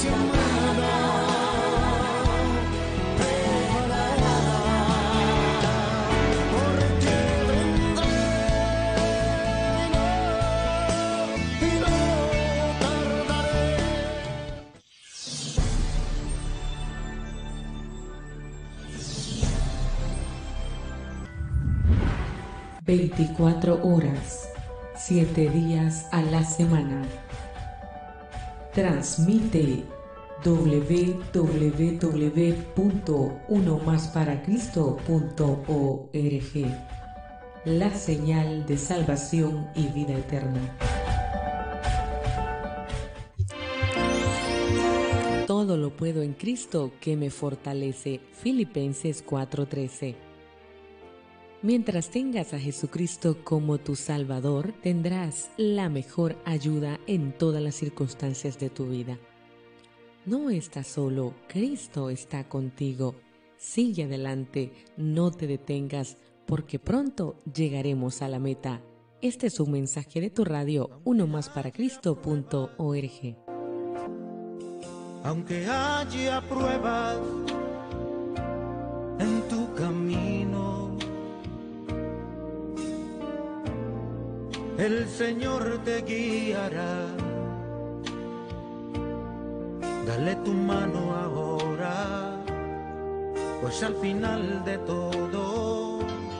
24 horas, 7 días a la semana. Transmite www.unomasparacristo.org, la señal de salvación y vida eterna. Todo lo puedo en Cristo que me fortalece. Filipenses 4:13. Mientras tengas a Jesucristo como tu Salvador, tendrás la mejor ayuda en todas las circunstancias de tu vida. No estás solo, Cristo está contigo. Sigue adelante, no te detengas, porque pronto llegaremos a la meta. Este es un mensaje de tu radio, unomasparacristo.org. Aunque haya pruebas en tu camino, el Señor te guiará. Dale tu mano ahora, pues al final de todo.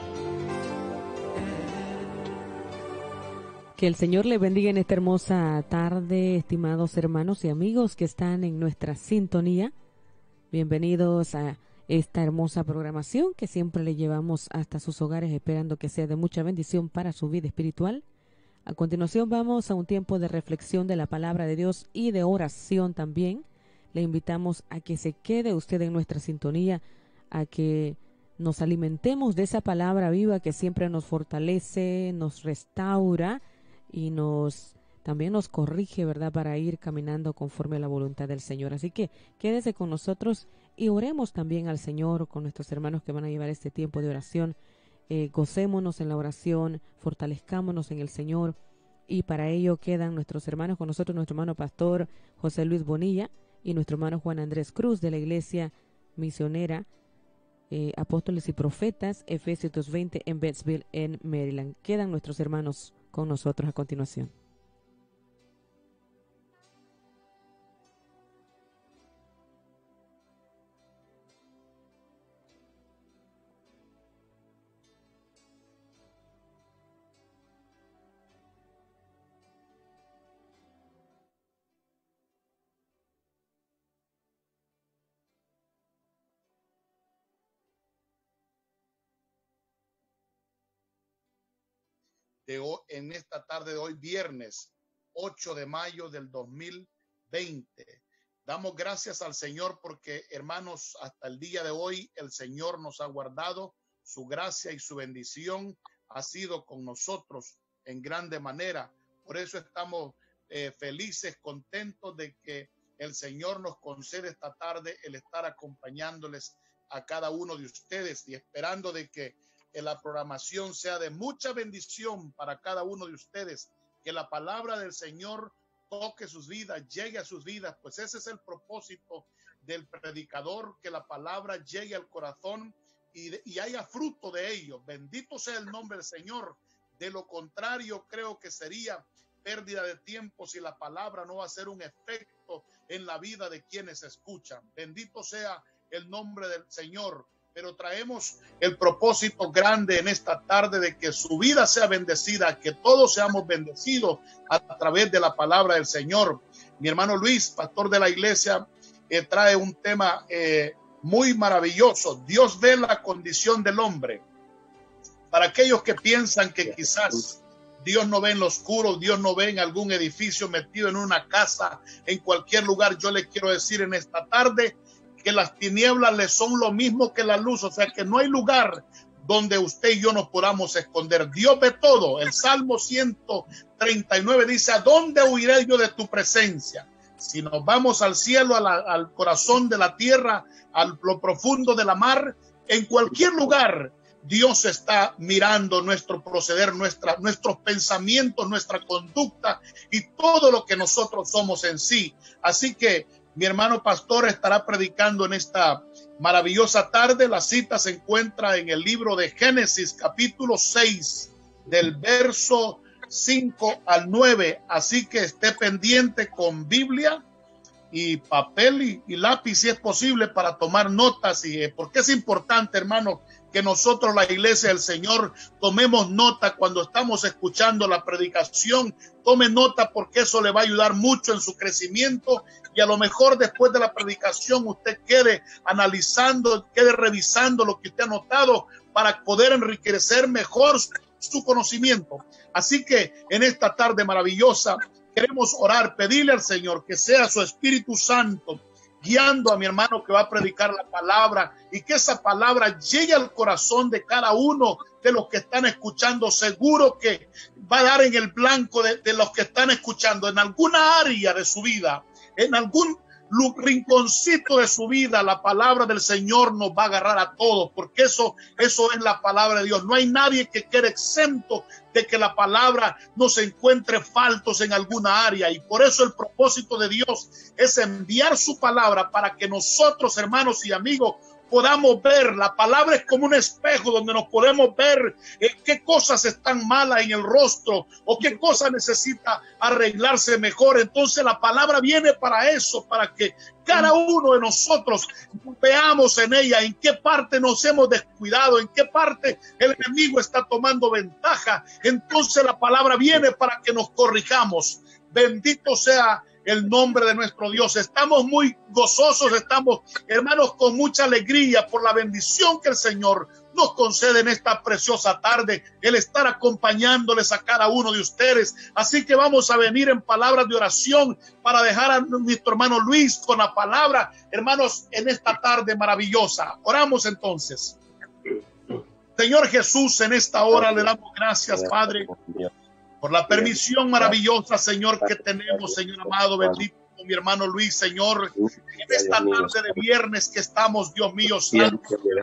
Que el Señor le bendiga en esta hermosa tarde, estimados hermanos y amigos que están en nuestra sintonía. Bienvenidos a esta hermosa programación que siempre le llevamos hasta sus hogares, esperando que sea de mucha bendición para su vida espiritual. A continuación vamos a un tiempo de reflexión de la palabra de Dios y de oración también. Le invitamos a que se quede usted en nuestra sintonía, a que nos alimentemos de esa palabra viva que siempre nos fortalece, nos restaura y también nos corrige, ¿verdad?, para ir caminando conforme a la voluntad del Señor. Así que quédese con nosotros y oremos también al Señor con nuestros hermanos que van a llevar este tiempo de oración. Gocémonos en la oración, fortalezcámonos en el Señor, y para ello quedan nuestros hermanos con nosotros, nuestro hermano pastor José Luis Bonilla y nuestro hermano Juan Andrés Cruz de la Iglesia Misionera Apóstoles y Profetas Efesios 2:20 en Bettsville, en Maryland. Quedan nuestros hermanos con nosotros a continuación. En esta tarde de hoy, viernes 8 de mayo del 2020. Damos gracias al Señor porque, hermanos, hasta el día de hoy el Señor nos ha guardado. Su gracia y su bendición ha sido con nosotros en grande manera. Por eso estamos felices, contentos de que el Señor nos concede esta tarde el estar acompañándoles a cada uno de ustedes y esperando de que la programación sea de mucha bendición para cada uno de ustedes, que la palabra del Señor toque sus vidas, llegue a sus vidas, pues ese es el propósito del predicador, que la palabra llegue al corazón y haya fruto de ello. Bendito sea el nombre del Señor. De lo contrario, creo que sería pérdida de tiempo si la palabra no va a hacer un efecto en la vida de quienes escuchan. Bendito sea el nombre del Señor. Pero traemos el propósito grande en esta tarde de que su vida sea bendecida, que todos seamos bendecidos a través de la palabra del Señor. Mi hermano Luis, pastor de la iglesia, trae un tema muy maravilloso. Dios ve la condición del hombre. Para aquellos que piensan que quizás Dios no ve en lo oscuro, Dios no ve en algún edificio metido en una casa, en cualquier lugar, yo le quiero decir en esta tarde que las tinieblas le son lo mismo que la luz, o sea que no hay lugar donde usted y yo nos podamos esconder. Dios ve todo. El Salmo 139 dice: ¿a dónde huiré yo de tu presencia? Si nos vamos al cielo, al corazón de la tierra, a lo profundo de la mar, en cualquier lugar, Dios está mirando nuestro proceder, nuestros pensamientos, nuestra conducta y todo lo que nosotros somos en sí. Así que Mi hermano pastor estará predicando en esta maravillosa tarde. La cita se encuentra en el libro de Génesis, capítulo 6, del verso 5 al 9. Así que esté pendiente con Biblia y papel y lápiz, si es posible, para tomar notas. Porque es importante, hermano, que nosotros, la iglesia del Señor, tomemos nota cuando estamos escuchando la predicación. Tome nota, porque eso le va a ayudar mucho en su crecimiento, y a lo mejor después de la predicación usted quede analizando, quede revisando lo que usted ha notado para poder enriquecer mejor su conocimiento. Así que en esta tarde maravillosa queremos orar, pedirle al Señor que sea su Espíritu Santo guiando a mi hermano que va a predicar la palabra, y que esa palabra llegue al corazón de cada uno de los que están escuchando. Seguro que va a dar en el blanco de los que están escuchando, en alguna área de su vida, en algún rinconcito de su vida. La palabra del Señor nos va a agarrar a todos, porque eso es la palabra de Dios. No hay nadie que quede exento de que la palabra no se encuentre faltos en alguna área, y por eso el propósito de Dios es enviar su palabra para que nosotros, hermanos y amigos, podamos ver. La palabra es como un espejo donde nos podemos ver qué cosas están malas en el rostro o qué cosa necesita arreglarse mejor. Entonces la palabra viene para eso, para que cada uno de nosotros veamos en ella en qué parte nos hemos descuidado, en qué parte el enemigo está tomando ventaja. Entonces la palabra viene para que nos corrijamos. Bendito sea el nombre de nuestro Dios. Estamos muy gozosos, estamos, hermanos, con mucha alegría por la bendición que el Señor nos concede en esta preciosa tarde, el estar acompañándoles a cada uno de ustedes. Así que vamos a venir en palabras de oración para dejar a nuestro hermano Luis con la palabra, hermanos, en esta tarde maravillosa. Oramos entonces. Señor Jesús, en esta hora le damos gracias, Padre, por la permisión maravillosa, Señor, que tenemos, Señor amado, bendito mi hermano Luis, Señor, en esta tarde de viernes que estamos, Dios mío, santo.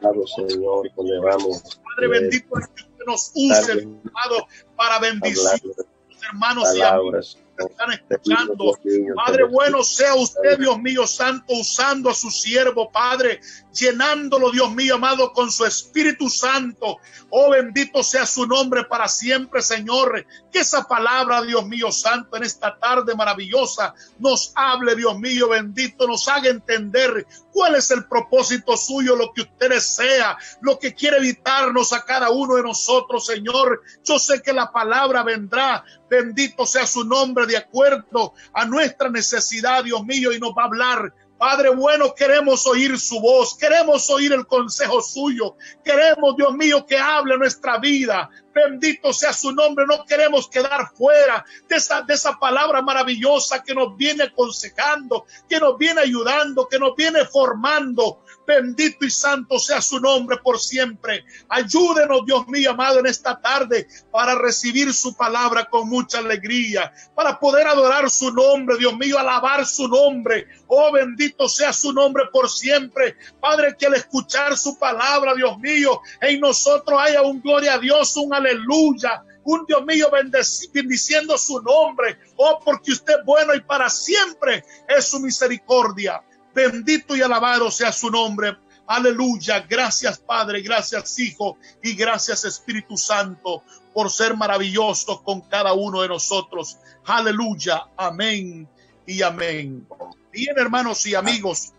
Padre bendito, es que usted nos use, amado, para bendición, hermanos y amigos que están escuchando. Padre bueno, sea usted, Dios mío santo, usando a su siervo, Padre, llenándolo, Dios mío amado, con su Espíritu Santo. Oh, bendito sea su nombre para siempre, Señor. Que esa palabra, Dios mío santo, en esta tarde maravillosa nos hable, Dios mío bendito, nos haga entender cuál es el propósito suyo, lo que usted desea, lo que quiere evitarnos a cada uno de nosotros, Señor. Yo sé que la palabra vendrá, bendito sea su nombre, de acuerdo a nuestra necesidad, Dios mío, y nos va a hablar. Padre bueno, queremos oír su voz, queremos oír el consejo suyo, queremos, Dios mío, que hable nuestra vida. Bendito sea su nombre, no queremos quedar fuera de esa palabra maravillosa que nos viene aconsejando, que nos viene ayudando, que nos viene formando. Bendito y santo sea su nombre por siempre. Ayúdenos, Dios mío amado, en esta tarde para recibir su palabra con mucha alegría, para poder adorar su nombre, Dios mío, alabar su nombre. Oh, bendito sea su nombre por siempre. Padre, que al escuchar su palabra, Dios mío, en nosotros haya un gloria a Dios, un aleluya, un Dios mío bendiciendo su nombre. Oh, porque usted es bueno y para siempre es su misericordia. Bendito y alabado sea su nombre. Aleluya. Gracias, Padre, gracias, Hijo, y gracias, Espíritu Santo, por ser maravillosos con cada uno de nosotros. Aleluya. Amén y amén. Bien, hermanos y amigos,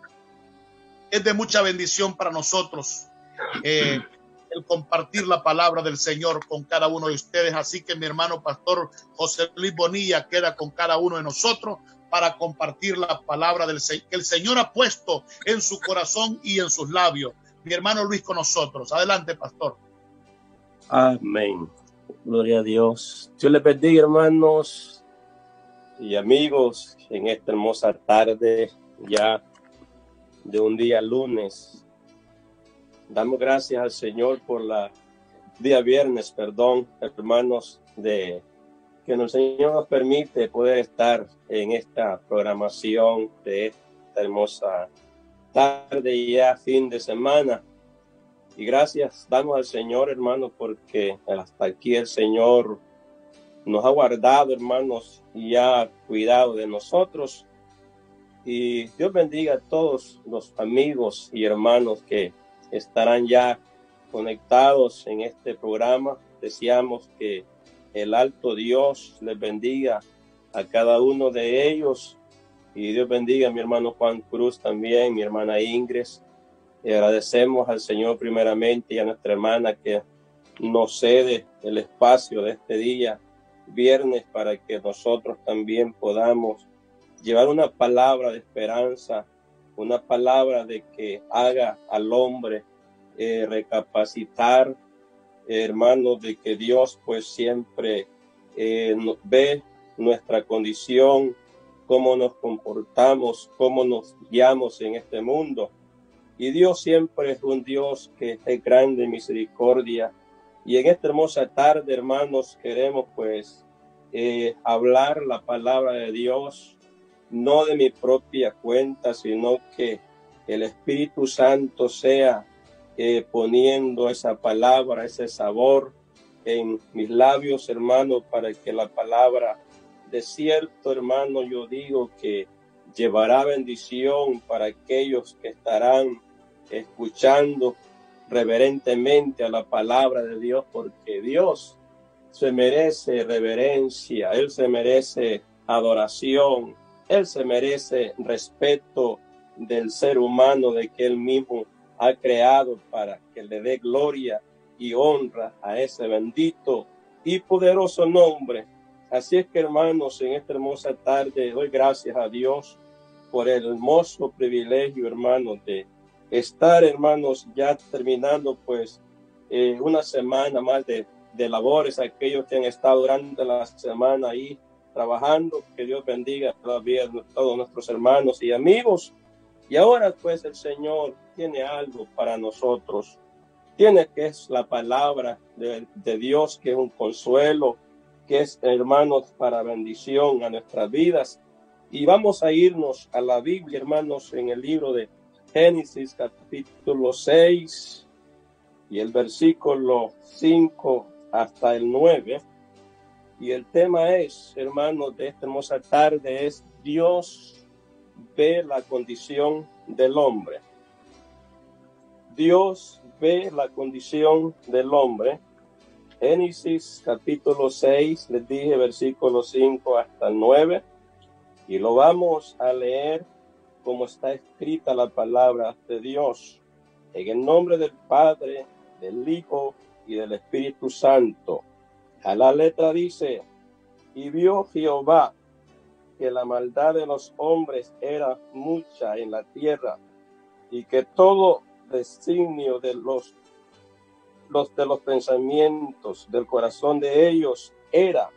es de mucha bendición para nosotros el compartir la palabra del Señor con cada uno de ustedes. Así que mi hermano pastor José Luis Bonilla queda con cada uno de nosotros para compartir la palabra que el Señor ha puesto en su corazón y en sus labios. Mi hermano Luis con nosotros. Adelante, pastor. Amén. Gloria a Dios. Dios les bendiga, hermanos y amigos, en esta hermosa tarde ya de un día lunes. Damos gracias al Señor por día viernes, hermanos, de que el Señor nos permite poder estar en esta programación de esta hermosa tarde y ya fin de semana. Y gracias damos al Señor, hermanos, porque hasta aquí el Señor nos ha guardado, hermanos, y ha cuidado de nosotros. Y Dios bendiga a todos los amigos y hermanos que estarán ya conectados en este programa. Deseamos que el alto Dios les bendiga a cada uno de ellos. Y Dios bendiga a mi hermano Juan Cruz también, mi hermana Ingrid. Y agradecemos al Señor primeramente y a nuestra hermana que nos cede el espacio de este día, viernes, para que nosotros también podamos llevar una palabra de esperanza, una palabra de que haga al hombre recapacitar, hermanos, de que Dios pues siempre ve nuestra condición, cómo nos comportamos, cómo nos guiamos en este mundo. Y Dios siempre es un Dios que es grande en misericordia. Y en esta hermosa tarde, hermanos, queremos pues hablar la palabra de Dios, no de mi propia cuenta, sino que el Espíritu Santo sea poniendo esa palabra, ese sabor en mis labios, hermano, para que la palabra, de cierto, hermano, yo digo que llevará bendición para aquellos que estarán escuchando reverentemente a la palabra de Dios, porque Dios se merece reverencia, Él se merece adoración, Él se merece respeto del ser humano, de que Él mismo ha creado, para que le dé gloria y honra a ese bendito y poderoso nombre. Así es que, hermanos, en esta hermosa tarde doy gracias a Dios por el hermoso privilegio, hermanos, de estar, hermanos, ya terminando pues una semana más de labores, aquellos que han estado durante la semana ahí trabajando. Que Dios bendiga todavía a todos nuestros hermanos y amigos. Y ahora pues el Señor tiene algo para nosotros. Tiene, que es la palabra de Dios, que es un consuelo, que es, hermanos, para bendición a nuestras vidas. Y vamos a irnos a la Biblia, hermanos, en el libro de Génesis, capítulo 6, y el versículo 5 hasta el 9. Y el tema es, hermanos, de esta hermosa tarde es: Dios ve la condición del hombre. Dios ve la condición del hombre. Génesis capítulo 6, les dije, versículo 5 hasta el 9. Y lo vamos a leer como está escrita la palabra de Dios. En el nombre del Padre, del Hijo y del Espíritu Santo. A la letra dice: y vio Jehová que la maldad de los hombres era mucha en la tierra, y que todo designio de los pensamientos del corazón de ellos era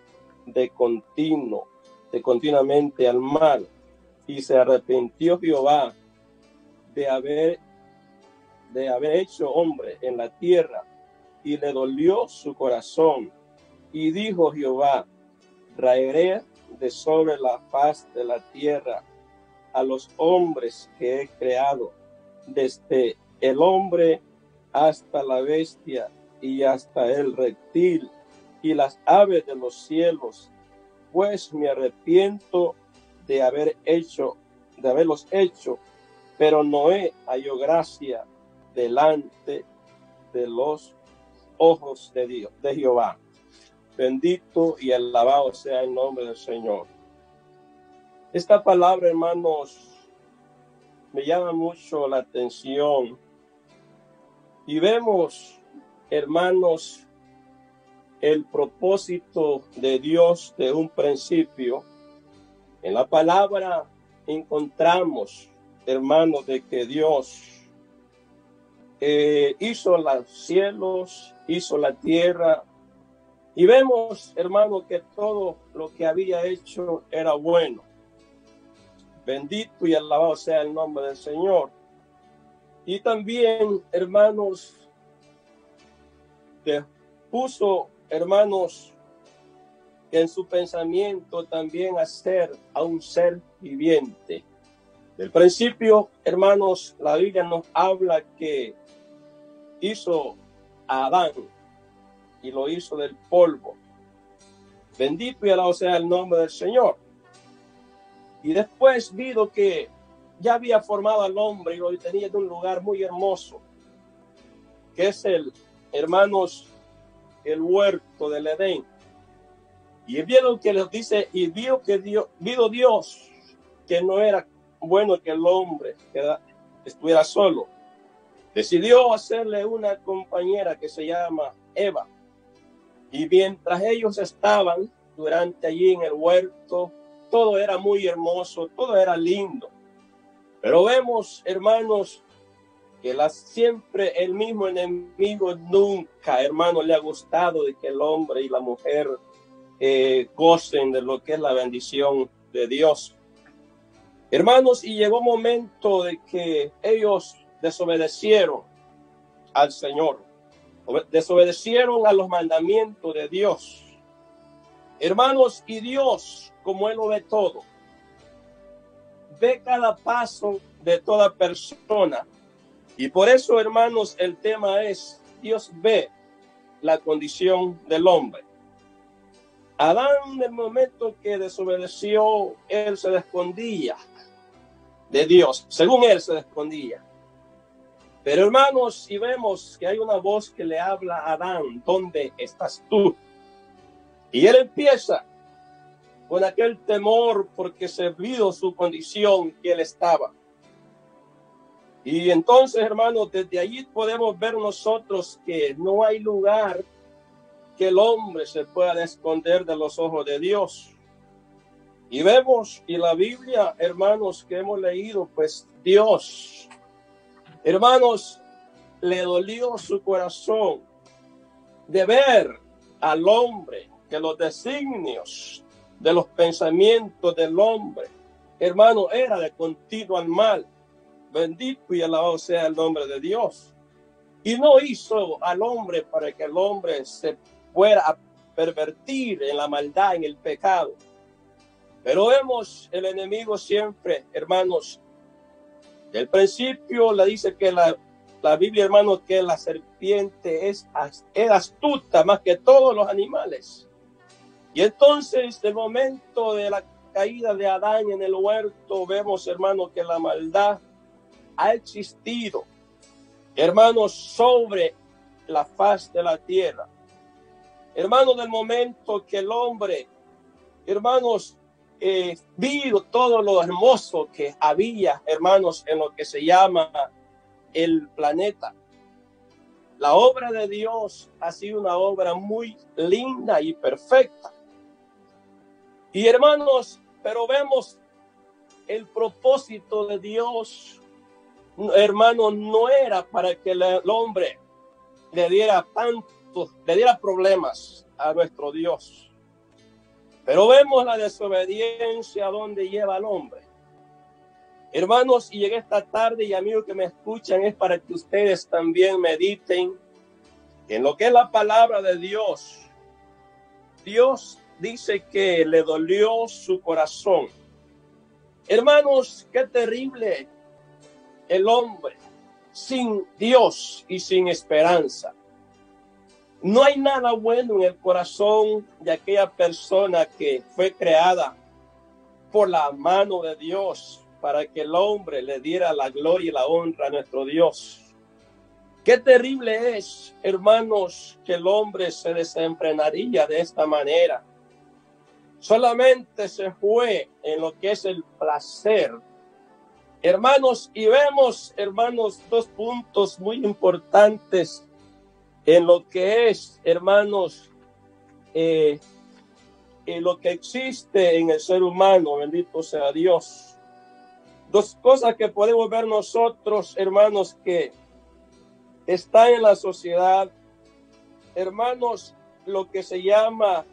continuamente al mal. Y se arrepintió Jehová de haber hecho hombre en la tierra, y le dolió su corazón. Y dijo Jehová: raeré de sobre la faz de la tierra a los hombres que he creado, desde el hombre hasta la bestia y hasta el reptil y las aves de los cielos, pues me arrepiento de haberlos hecho. Pero Noé halló gracia delante de los ojos de Dios, de Jehová. Bendito y alabado sea el nombre del Señor. Esta palabra, hermanos, me llama mucho la atención. Y vemos, hermanos, el propósito de Dios de un principio. En la palabra encontramos, hermanos, de que Dios hizo los cielos, hizo la tierra. Y vemos, hermanos, que todo lo que había hecho era bueno. Bendito y alabado sea el nombre del Señor. Y también, hermanos, puso, hermanos, en su pensamiento también hacer a un ser viviente. Del principio, hermanos, la Biblia nos habla que hizo a Adán y lo hizo del polvo. Bendito y alabado sea el nombre del Señor. Y después vino que ya había formado al hombre y lo tenía en un lugar muy hermoso, que es hermanos, el huerto del Edén. Y vieron que les dice, y vio Dios que no era bueno que el hombre estuviera solo. Decidió hacerle una compañera que se llama Eva. Y mientras ellos estaban durante allí en el huerto, todo era muy hermoso, todo era lindo. Pero vemos, hermanos, que siempre el mismo enemigo nunca, hermanos, le ha gustado de que el hombre y la mujer gocen de lo que es la bendición de Dios. Hermanos, y llegó un momento de que ellos desobedecieron al Señor, desobedecieron a los mandamientos de Dios. Hermanos, y Dios, como Él lo ve todo, ve cada paso de toda persona. Y por eso, hermanos, el tema es, Dios ve la condición del hombre. Adán, en el momento que desobedeció, él se escondía de Dios, según él se escondía. Pero hermanos, si vemos que hay una voz que le habla a Adán, ¿dónde estás tú? Y él empieza con aquel temor porque se vio su condición que él estaba. Y entonces, hermanos, desde allí podemos ver nosotros que no hay lugar que el hombre se pueda esconder de los ojos de Dios. Y vemos, y la Biblia, hermanos, que hemos leído, pues Dios, hermanos, le dolió su corazón de ver al hombre que los designios de los pensamientos del hombre, hermano, era de continuo al mal. Bendito y alabado sea el nombre de Dios. Y no hizo al hombre para que el hombre se fuera a pervertir en la maldad, en el pecado. Pero vemos el enemigo siempre, hermanos, del principio le dice que la Biblia, hermanos, que la serpiente es astuta más que todos los animales. Y entonces, el momento de la caída de Adán en el huerto, vemos, hermanos, que la maldad ha existido, hermanos, sobre la faz de la tierra. Hermanos, del momento que el hombre, hermanos, vio todo lo hermoso que había, hermanos, en lo que se llama el planeta. La obra de Dios ha sido una obra muy linda y perfecta. Y hermanos, pero vemos el propósito de Dios, hermanos, no era para que el hombre le diera problemas a nuestro Dios. Pero vemos la desobediencia donde lleva al hombre. Hermanos, y en esta tarde, y amigos que me escuchan, es para que ustedes también mediten en lo que es la palabra de Dios. Dios dice que le dolió su corazón. Hermanos, qué terrible el hombre sin Dios y sin esperanza. No hay nada bueno en el corazón de aquella persona que fue creada por la mano de Dios para que el hombre le diera la gloria y la honra a nuestro Dios. Qué terrible es, hermanos, que el hombre se desenfrenaría de esta manera. Solamente se fue en lo que es el placer. Hermanos, y vemos, hermanos, dos puntos muy importantes en lo que es, hermanos, en lo que existe en el ser humano, bendito sea Dios. Dos cosas que podemos ver nosotros, hermanos, que están en la sociedad, hermanos, lo que se llama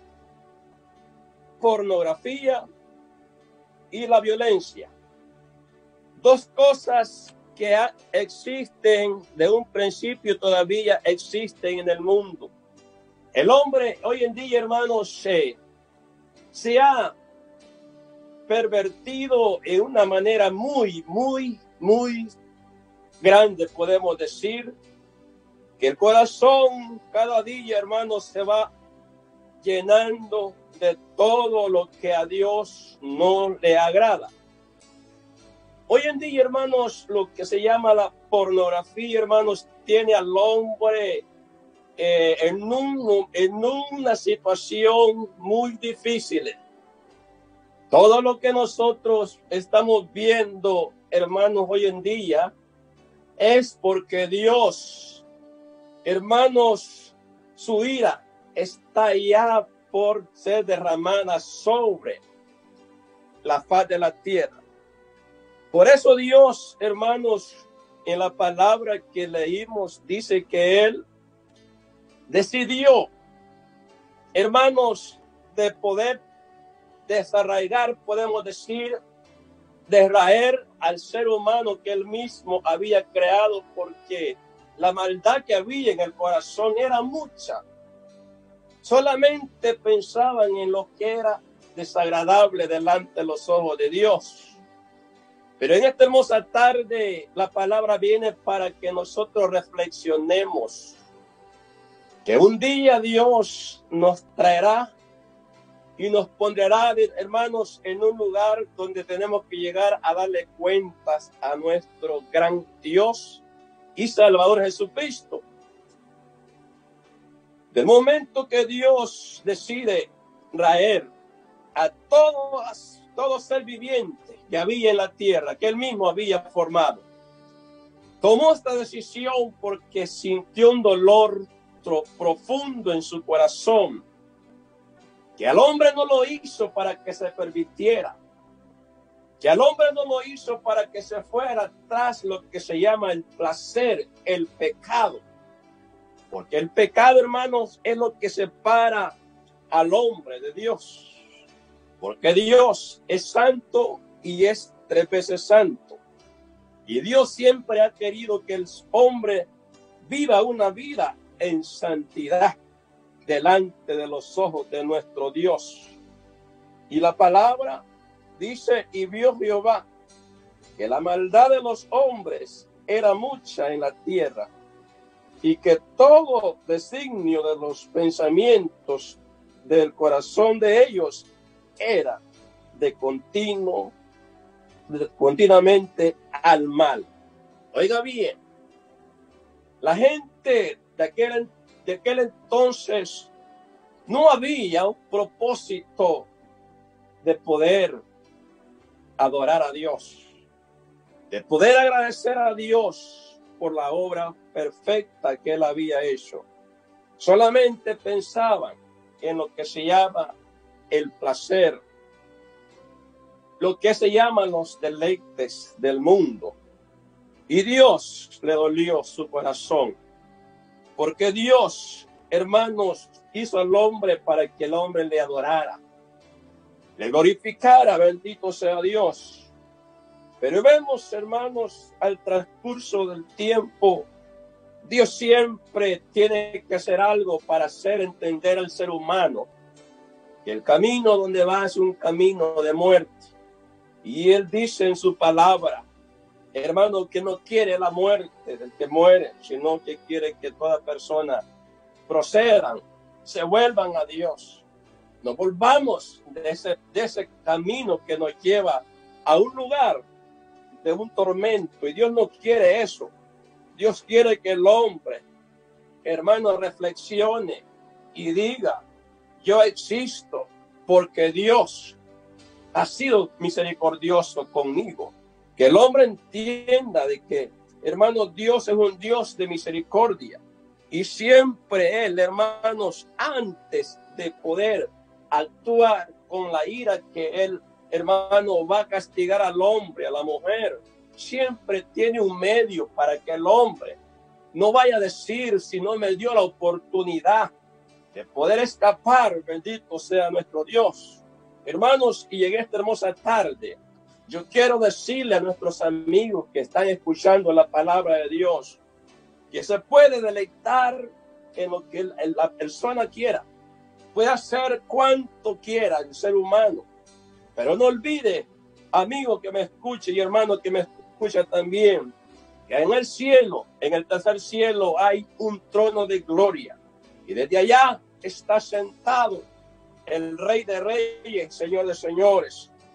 pornografía y la violencia. Dos cosas que existen de un principio, todavía existen en el mundo. El hombre hoy en día, hermanos, se ha pervertido en una manera muy, muy, muy grande. Podemos decir que el corazón cada día, hermanos, se va llenando de todo lo que a Dios no le agrada. Hoy en día, hermanos, lo que se llama la pornografía, hermanos, tiene al hombre en una situación muy difícil. Todo lo que nosotros estamos viendo, hermanos, hoy en día, es porque Dios, hermanos, su ira está ya por ser derramada sobre la faz de la tierra. Por eso Dios, hermanos, en la palabra que leímos, dice que Él decidió, hermanos, de poder desarraigar, podemos decir, de raer al ser humano que Él mismo había creado, porque la maldad que había en el corazón era mucha. Solamente pensaban en lo que era desagradable delante de los ojos de Dios. Pero en esta hermosa tarde la palabra viene para que nosotros reflexionemos que un día Dios nos traerá y nos pondrá, hermanos, en un lugar donde tenemos que llegar a darle cuentas a nuestro gran Dios y Salvador Jesucristo. Del momento que Dios decide raer a todo ser viviente que había en la tierra, que Él mismo había formado, tomó esta decisión porque sintió un dolor profundo en su corazón, que al hombre no lo hizo para que se permitiera, que al hombre no lo hizo para que se fuera tras lo que se llama el placer, el pecado, porque el pecado, hermanos, es lo que separa al hombre de Dios, porque Dios es santo y es 3 veces santo, y Dios siempre ha querido que el hombre viva una vida en santidad delante de los ojos de nuestro Dios. Y la palabra dice, y vio Jehová que la maldad de los hombres era mucha en la tierra, y que todo designio de los pensamientos del corazón de ellos era continuamente al mal. Oiga bien, la gente de aquel entonces no había un propósito de poder adorar a Dios, de poder agradecer a Dios por la obra perfecta que Él había hecho. Solamente pensaban en lo que se llama el placer, lo que se llaman los deleites del mundo. Y Dios le dolió su corazón, porque Dios, hermanos, hizo al hombre para que el hombre le adorara, le glorificara, bendito sea Dios. Pero vemos, hermanos, al transcurso del tiempo, Dios siempre tiene que hacer algo para hacer entender al ser humano que el camino donde va es un camino de muerte. Y Él dice en su palabra, hermano, que no quiere la muerte del que muere, sino que quiere que toda persona procedan, se vuelvan a Dios. Nos volvamos de ese camino que nos lleva a un lugar de un tormento. Y Dios no quiere eso. Dios quiere que el hombre, hermano, reflexione y diga, yo existo porque Dios ha sido misericordioso conmigo. Que el hombre entienda de que, hermano, Dios es un Dios de misericordia. Y siempre Él, hermanos, antes de poder actuar con la ira que Él, hermano, va a castigar al hombre, a la mujer, siempre tiene un medio para que el hombre no vaya a decir, si no me dio la oportunidad de poder escapar, bendito sea nuestro Dios. Hermanos, y en esta hermosa tarde, yo quiero decirle a nuestros amigos que están escuchando la palabra de Dios, que se puede deleitar en lo que la persona quiera. Puede hacer cuanto quiera el ser humano. Pero no olvide, amigo que me escuche y hermano que me escucha también, que en el cielo, en el tercer cielo, hay un trono de gloria. Y desde allá está sentado el Rey de Reyes, Señor de Señores.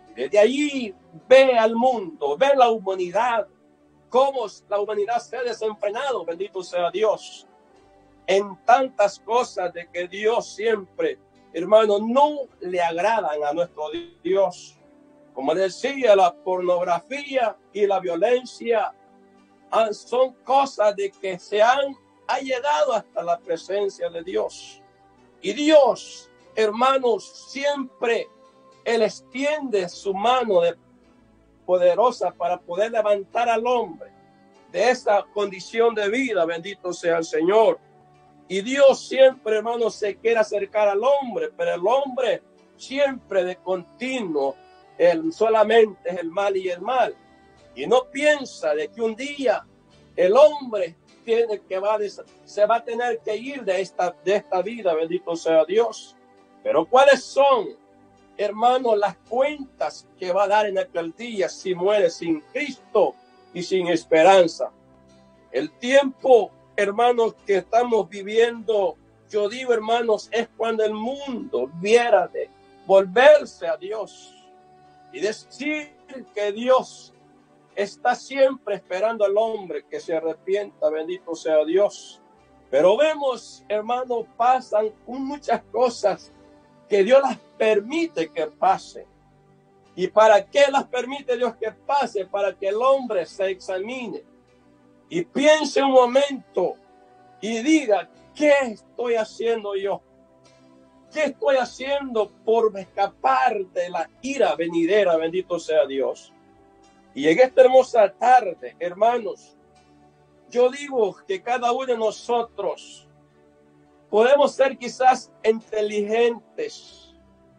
Desde allí ve al mundo, ve la humanidad, cómo la humanidad se ha desenfrenado, bendito sea Dios, en tantas cosas de que Dios siempre, hermano, no le agradan a nuestro Dios. Como decía, la pornografía y la violencia son cosas de que ha llegado hasta la presencia de Dios. Y Dios, hermanos, siempre Él extiende su mano poderosa para poder levantar al hombre de esa condición de vida, bendito sea el Señor. Y Dios siempre, hermanos, se quiere acercar al hombre, pero el hombre siempre de continuo, él solamente es el mal y el mal. Y no piensa de que un día el hombre se va a tener que ir de esta vida, bendito sea Dios. Pero ¿cuáles son, hermanos, las cuentas que va a dar en aquel día si muere sin Cristo y sin esperanza? El tiempo, hermanos, que estamos viviendo, yo digo, hermanos, es cuando el mundo viera de volverse a Dios y decir que Dios está siempre esperando al hombre que se arrepienta, bendito sea Dios. Pero vemos, hermanos, pasan muchas cosas que Dios las permite que pasen. ¿Y para qué las permite Dios que pase? Para que el hombre se examine y piense un momento y diga, ¿qué estoy haciendo yo? ¿Qué estoy haciendo por escapar de la ira venidera? Bendito sea Dios. Y en esta hermosa tarde, hermanos, yo digo que cada uno de nosotros podemos ser quizás inteligentes,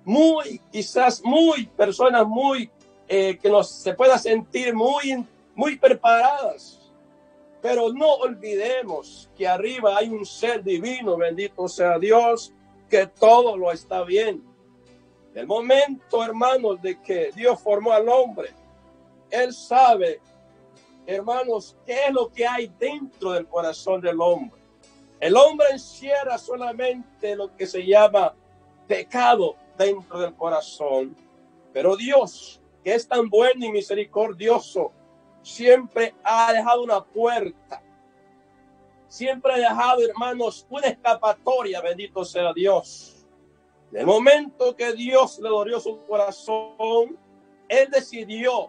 personas que se pueda sentir muy preparadas. Pero no olvidemos que arriba hay un ser divino, bendito sea Dios, que todo lo está viendo. El momento, hermanos, de que Dios formó al hombre, Él sabe, hermanos, qué es lo que hay dentro del corazón del hombre. El hombre encierra solamente lo que se llama pecado dentro del corazón. Pero Dios, que es tan bueno y misericordioso, siempre ha dejado una puerta. Siempre ha dejado, hermanos, una escapatoria, bendito sea Dios. En el momento que Dios le dolió su corazón, Él decidió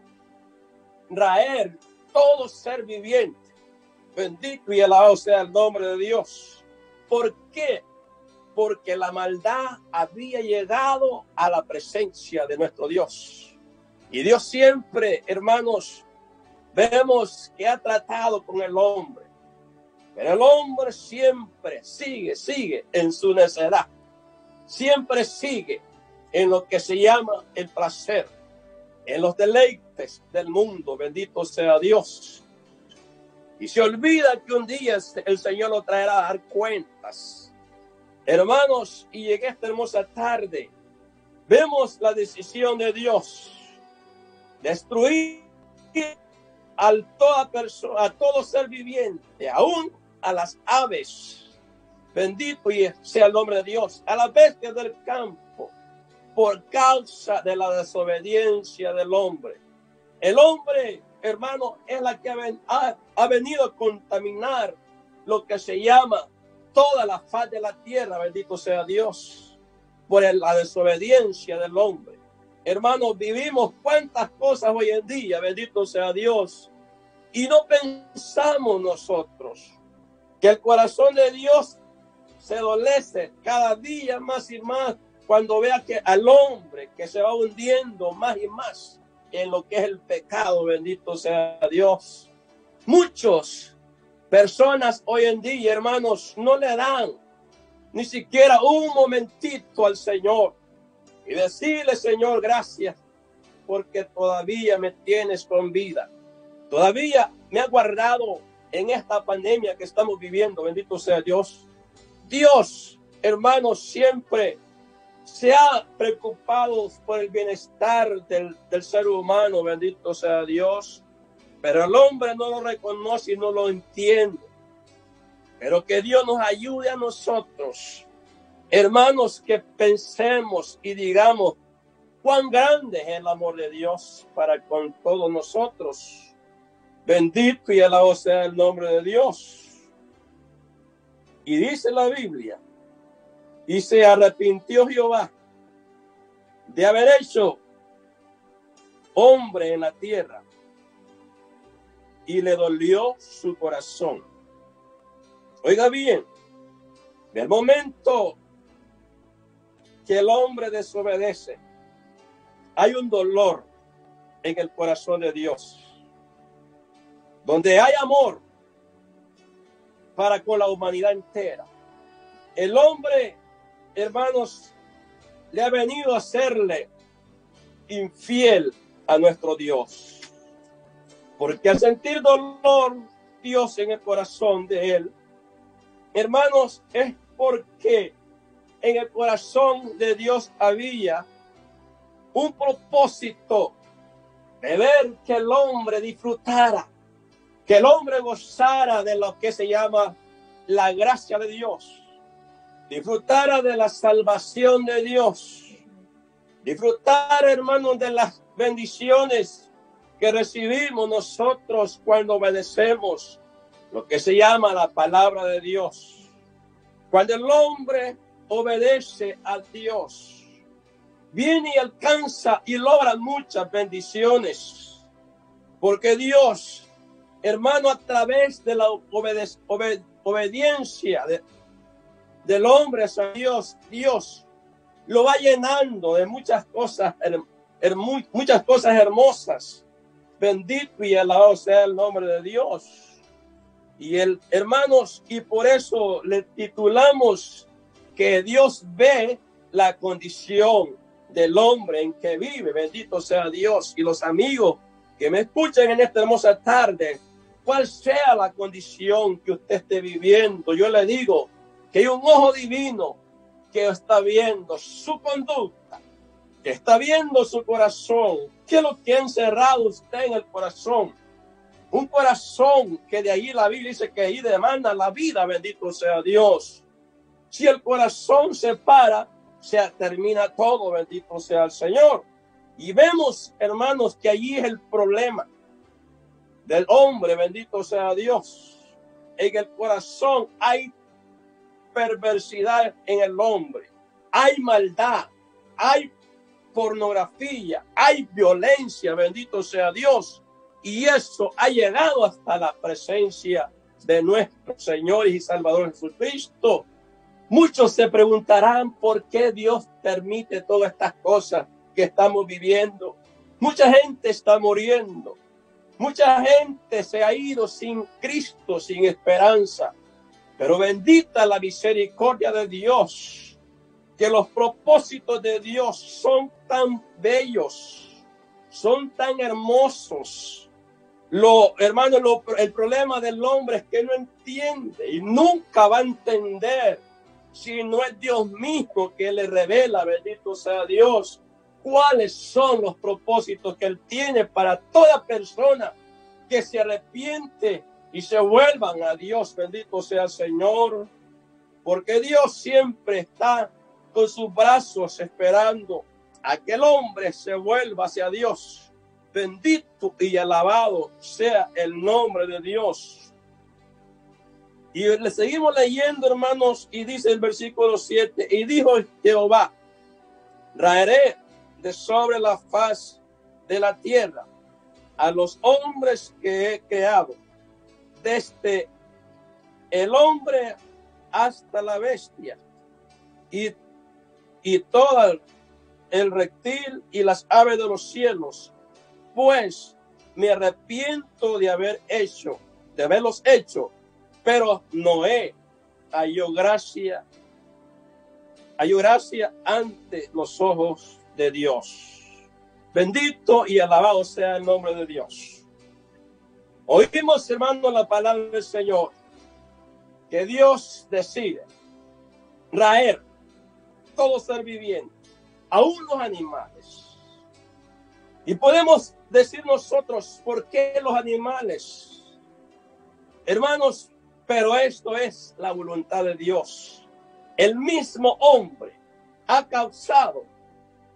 traer todo ser viviente. Bendito y alabado sea el nombre de Dios. ¿Por qué? Porque la maldad había llegado a la presencia de nuestro Dios. Y Dios siempre, hermanos, vemos que ha tratado con el hombre. Pero el hombre siempre sigue en su necedad. Siempre sigue en lo que se llama el placer, en los deleites del mundo. Bendito sea Dios. Y se olvida que un día el Señor lo traerá a dar cuentas. Hermanos, y en esta hermosa tarde vemos la decisión de Dios: destruir a toda persona, a todo ser viviente, aún a las aves. Bendito sea el nombre de Dios, a las bestias del campo, por causa de la desobediencia del hombre. El hombre, hermano, es la que ha venido a contaminar lo que se llama toda la faz de la tierra, bendito sea Dios, por la desobediencia del hombre. Hermanos, vivimos cuántas cosas hoy en día, bendito sea Dios, y no pensamos nosotros que el corazón de Dios se dolece cada día más y más cuando vea que al hombre que se va hundiendo más y más en lo que es el pecado, bendito sea Dios. Muchas personas hoy en día, hermanos, no le dan ni siquiera un momentito al Señor y decirle: Señor, gracias porque todavía me tienes con vida. Todavía me ha guardado en esta pandemia que estamos viviendo, bendito sea Dios. Dios, hermanos, siempre se ha preocupado por el bienestar del ser humano, bendito sea Dios. Pero el hombre no lo reconoce y no lo entiende. Pero que Dios nos ayude a nosotros, hermanos, que pensemos y digamos: cuán grande es el amor de Dios para con todos nosotros. Bendito y alabado sea el nombre de Dios. Y dice la Biblia, y se arrepintió Jehová de haber hecho hombre en la tierra, y le dolió su corazón. Oiga bien, del momento que el hombre desobedece, hay un dolor en el corazón de Dios. Donde hay amor para con la humanidad entera, el hombre, hermanos, le ha venido a serle infiel a nuestro Dios. Porque al sentir dolor, Dios en el corazón de él, hermanos, es porque en el corazón de Dios había un propósito de ver que el hombre disfrutara, que el hombre gozara de lo que se llama la gracia de Dios, disfrutara de la salvación de Dios, disfrutar, hermanos, de las bendiciones que recibimos nosotros cuando obedecemos lo que se llama la palabra de Dios. Cuando el hombre obedece a Dios, viene y alcanza y logra muchas bendiciones, porque Dios, hermano, a través de la obediencia del hombre a Dios, Dios lo va llenando de muchas cosas, muchas cosas hermosas. Bendito y alabado sea el nombre de Dios. Y hermanos, y por eso le titulamos que Dios ve la condición del hombre en que vive. Bendito sea Dios. Y los amigos que me escuchan en esta hermosa tarde, cual sea la condición que usted esté viviendo, yo le digo que hay un ojo divino que está viendo su conducta, que está viendo su corazón. ¿Qué es lo que ha encerrado usted en el corazón? Un corazón que de ahí la Biblia dice que ahí demanda la vida. Bendito sea Dios. Si el corazón se para, se termina todo. Bendito sea el Señor. Y vemos, hermanos, que allí es el problema del hombre. Bendito sea Dios. En el corazón hay perversidad en el hombre. Hay maldad. Hay pornografía. Hay violencia. Bendito sea Dios. Y eso ha llegado hasta la presencia de nuestro Señor y Salvador Jesucristo. Muchos se preguntarán por qué Dios permite todas estas cosas que estamos viviendo. Mucha gente está muriendo. Mucha gente se ha ido sin Cristo, sin esperanza. Pero bendita la misericordia de Dios, que los propósitos de Dios son tan bellos, son tan hermosos. El problema del hombre es que no entiende y nunca va a entender si no es Dios mismo que le revela, bendito sea Dios, cuáles son los propósitos que Él tiene para toda persona que se arrepiente y se vuelvan a Dios. Bendito sea el Señor, porque Dios siempre está con sus brazos esperando a que el hombre se vuelva hacia Dios. Bendito y alabado sea el nombre de Dios. Y le seguimos leyendo, hermanos, y dice el versículo 7, y dijo Jehová, raeré de sobre la faz de la tierra a los hombres que he creado, desde el hombre hasta la bestia, y todo el reptil y las aves de los cielos, pues me arrepiento de haberlos hecho, pero Noé halló gracia ante los ojos de Dios. Bendito y alabado sea el nombre de Dios. Oímos, hermano, la palabra del Señor, que Dios decide raer todo ser viviente, aún los animales. Y podemos decir nosotros, ¿por qué los animales? Hermanos, pero esto es la voluntad de Dios. El mismo hombre ha causado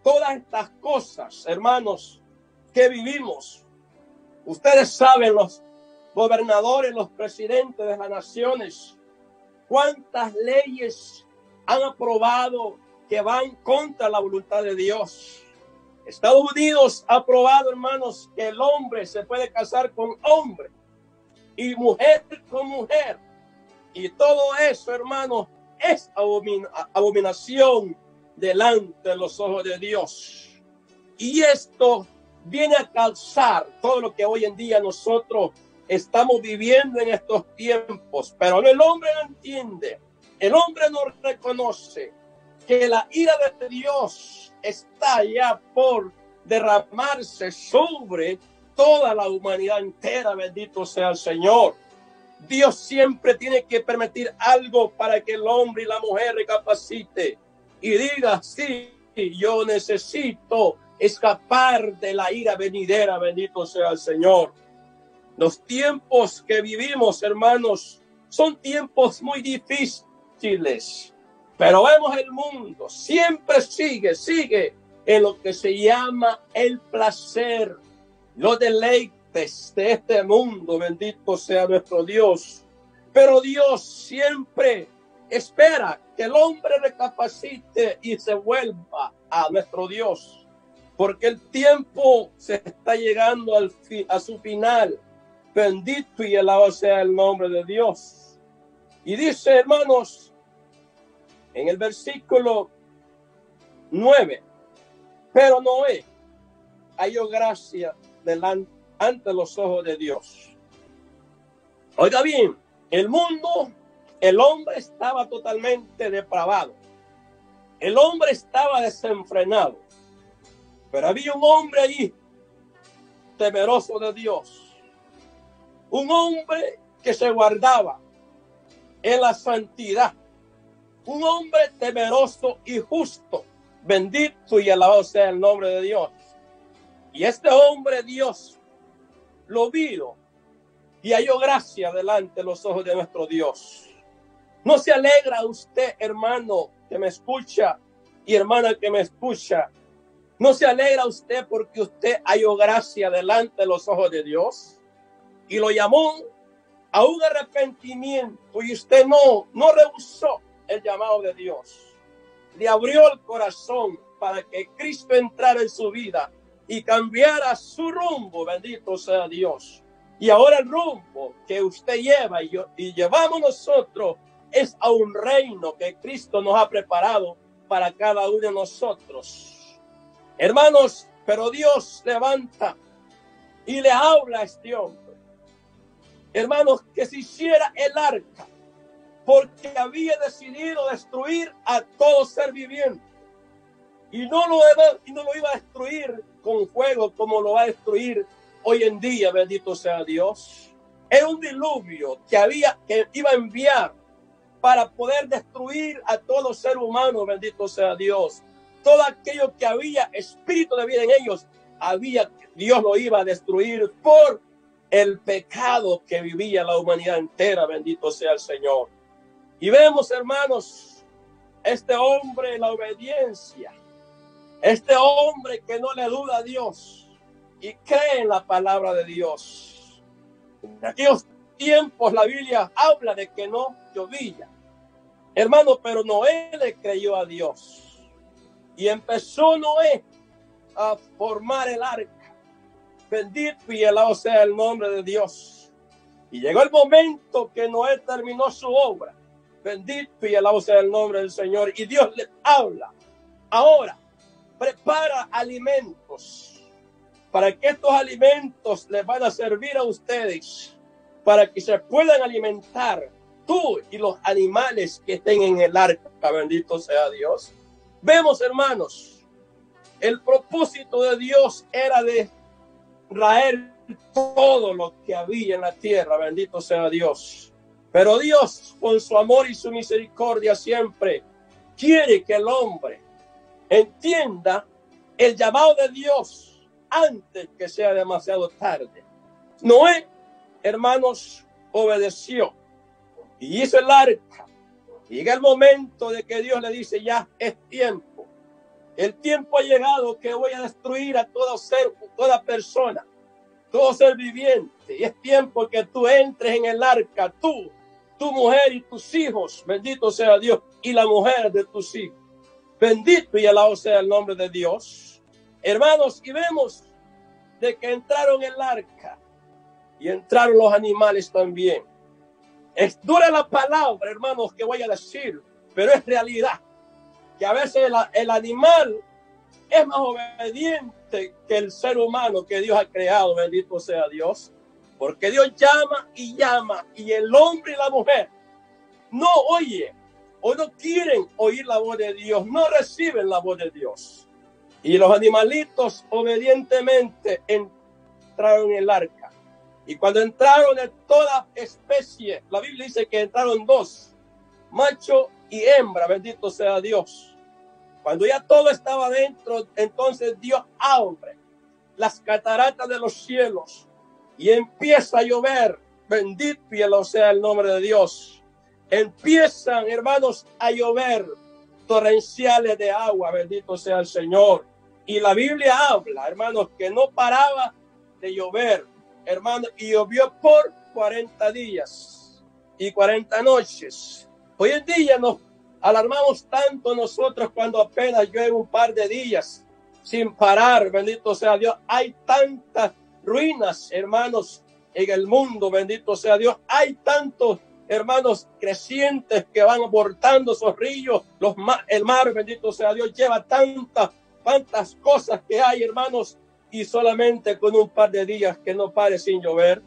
todas estas cosas, hermanos, que vivimos. Ustedes saben, los gobernadores, los presidentes de las naciones, cuántas leyes han aprobado que van contra la voluntad de Dios. Estados Unidos ha aprobado, hermanos, que el hombre se puede casar con hombre y mujer con mujer. Y todo eso, hermanos, es abominación delante de los ojos de Dios. Y esto viene a causar todo lo que hoy en día nosotros estamos viviendo en estos tiempos. Pero el hombre no entiende, el hombre no reconoce que la ira de Dios está ya por derramarse sobre toda la humanidad entera. Bendito sea el Señor. Dios siempre tiene que permitir algo para que el hombre y la mujer recapacite y diga: sí, yo necesito escapar de la ira venidera. Bendito sea el Señor. Los tiempos que vivimos, hermanos, son tiempos muy difíciles, pero vemos el mundo siempre sigue en lo que se llama el placer, los deleites de este mundo. Bendito sea nuestro Dios. Pero Dios siempre espera que el hombre recapacite y se vuelva a nuestro Dios, porque el tiempo se está llegando a su final. Bendito y alabado sea el nombre de Dios. Y dice, hermanos, en el versículo 9, pero Noé halló gracia ante los ojos de Dios. Oiga bien, el mundo, el hombre estaba totalmente depravado. El hombre estaba desenfrenado. Pero había un hombre allí, temeroso de Dios. Un hombre que se guardaba en la santidad. Un hombre temeroso y justo. Bendito y alabado sea el nombre de Dios. Y este hombre, Dios lo vio y halló gracia delante de los ojos de nuestro Dios. ¿No se alegra usted, hermano que me escucha y hermana que me escucha? ¿No se alegra usted porque usted halló gracia delante de los ojos de Dios? Y lo llamó a un arrepentimiento y usted no rehusó el llamado de Dios. Le abrió el corazón para que Cristo entrara en su vida y cambiara su rumbo. Bendito sea Dios. Y ahora el rumbo que usted lleva y llevamos nosotros es a un reino que Cristo nos ha preparado para cada uno de nosotros. Hermanos, pero Dios levanta y le habla a este hombre. Hermanos, que se hiciera el arca, porque había decidido destruir a todo ser viviente. Y no lo iba a destruir con fuego como lo va a destruir hoy en día. Bendito sea Dios. Era un diluvio que iba a enviar para poder destruir a todo ser humano. Bendito sea Dios. Todo aquello que había espíritu de vida en ellos, Dios lo iba a destruir por el pecado que vivía la humanidad entera. Bendito sea el Señor. Y vemos, hermanos, este hombre en la obediencia, este hombre que no le duda a Dios y cree en la palabra de Dios. En aquellos tiempos la Biblia habla de que no llovía, hermano, pero Noé le creyó a Dios y empezó Noé a formar el arca. Bendito y alabado sea el nombre de Dios. Y llegó el momento que Noé terminó su obra. Bendito y alabado sea el nombre del Señor. Y Dios le habla. Ahora, prepara alimentos para que estos alimentos les van a servir a ustedes, para que se puedan alimentar tú y los animales que estén en el arca. Bendito sea Dios. Vemos, hermanos, el propósito de Dios era de traer todo lo que había en la tierra. Bendito sea Dios. Pero Dios, con su amor y su misericordia, siempre quiere que el hombre entienda el llamado de Dios antes que sea demasiado tarde. Noé, hermanos, obedeció y hizo el arca. Llega el momento de que Dios le dice: ya es tiempo. El tiempo ha llegado que voy a destruir a todo ser, toda persona, todo ser viviente. Y es tiempo que tú entres en el arca, tú, tu mujer y tus hijos. Bendito sea Dios. Y la mujer de tus hijos. Bendito y alabado sea el nombre de Dios. Hermanos, y vemos de que entraron en el arca. Y entraron los animales también. Es dura la palabra, hermanos, que voy a decir, pero es realidad. Que a veces el animal es más obediente que el ser humano que Dios ha creado, bendito sea Dios. Porque Dios llama, y el hombre y la mujer no oye o no quieren oír la voz de Dios, no reciben la voz de Dios. Y los animalitos obedientemente entraron en el arca. Y cuando entraron de toda especie, la Biblia dice que entraron dos, macho y hembra, bendito sea Dios. Cuando ya todo estaba dentro, entonces Dios abre las cataratas de los cielos y empieza a llover. Bendito y alabado sea el nombre de Dios. Empiezan, hermanos, a llover torrenciales de agua. Bendito sea el Señor. Y la Biblia habla, hermanos, que no paraba de llover, hermanos, y llovió por 40 días y 40 noches. Hoy en día nos alarmamos tanto nosotros cuando apenas llueve un par de días sin parar, bendito sea Dios. Hay tantas ruinas, hermanos, en el mundo, bendito sea Dios. Hay tantos, hermanos, crecientes que van abortando esos ríos. El mar, bendito sea Dios, lleva tantas cosas que hay, hermanos, y solamente con un par de días que no pare sin llover.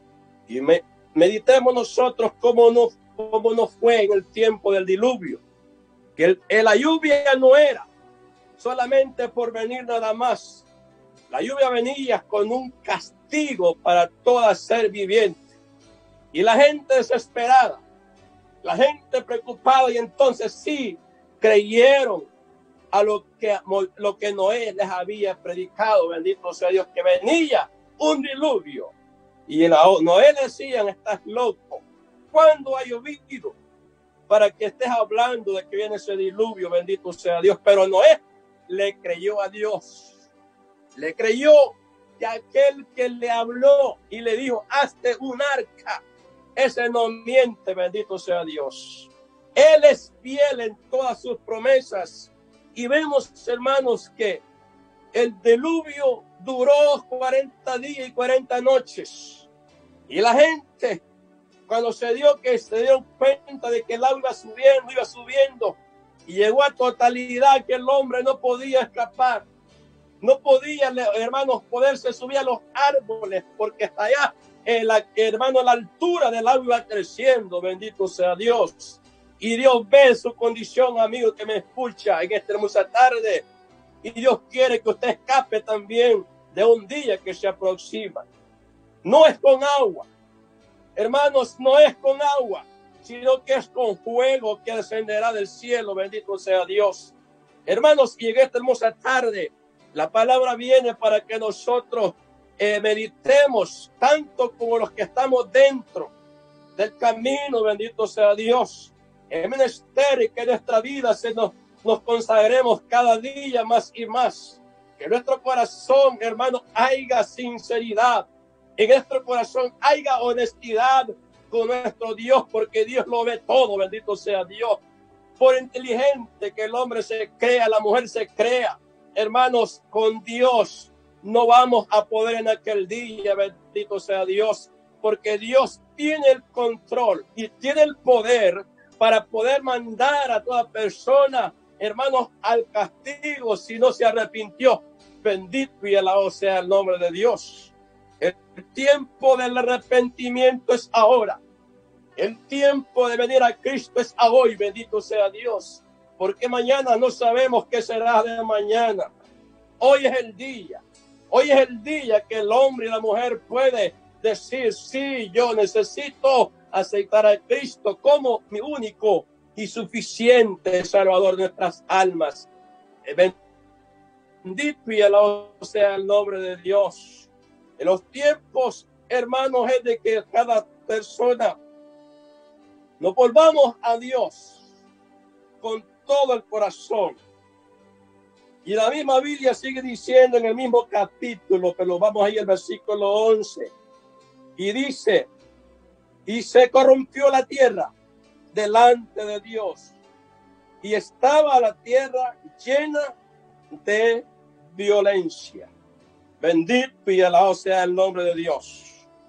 Y meditemos nosotros cómo no fue en el tiempo del diluvio, que la lluvia no era solamente por venir nada más. La lluvia venía con un castigo para toda ser viviente. Y la gente desesperada, la gente preocupada, y entonces sí creyeron a lo que Noé les había predicado, bendito sea Dios, que venía un diluvio. Y Noé le decían: estás loco, ¿cuándo ha llovido para que estés hablando de que viene ese diluvio? Bendito sea Dios. Pero Noé le creyó a Dios, le creyó que aquel que le habló y le dijo: hazte un arca, ese no miente, bendito sea Dios. Él es fiel en todas sus promesas. Y vemos, hermanos, que el diluvio duró 40 días y 40 noches. Y la gente, cuando se dieron cuenta de que el agua iba subiendo, y llegó a totalidad que el hombre no podía escapar. No podía, hermanos, poderse subir a los árboles, porque hasta allá, hermano, la altura del agua iba creciendo, bendito sea Dios. Y Dios ve su condición, amigo que me escucha en esta hermosa tarde. Y Dios quiere que usted escape también de un día que se aproxima. No es con agua, hermanos, no es con agua, sino que es con fuego que descenderá del cielo, bendito sea Dios. Hermanos, y en esta hermosa tarde, la palabra viene para que nosotros meditemos, tanto como los que estamos dentro del camino, bendito sea Dios. Es menester que nuestra vida nos consagremos cada día más y más. Que nuestro corazón, hermanos, haya sinceridad. En nuestro corazón haya honestidad con nuestro Dios, porque Dios lo ve todo, bendito sea Dios. Por inteligente que el hombre se crea, la mujer se crea, hermanos, con Dios no vamos a poder en aquel día, bendito sea Dios, porque Dios tiene el control y tiene el poder para poder mandar a toda persona, hermanos, al castigo si no se arrepintió. Bendito y alabado sea el nombre de Dios. El tiempo del arrepentimiento es ahora. El tiempo de venir a Cristo es a hoy, bendito sea Dios. Porque mañana no sabemos qué será de mañana. Hoy es el día. Hoy es el día que el hombre y la mujer puede decir: sí, yo necesito aceptar a Cristo como mi único y suficiente Salvador de nuestras almas. Bendito y alabado sea el nombre de Dios. En los tiempos, hermanos, es de que cada persona nos volvamos a Dios con todo el corazón Y la misma Biblia sigue diciendo en el mismo capítulo, pero vamos ahí al versículo 11. Y dice, y se corrompió la tierra delante de Dios. Y estaba la tierra llena de violencia. Bendito y alabado sea el nombre de Dios.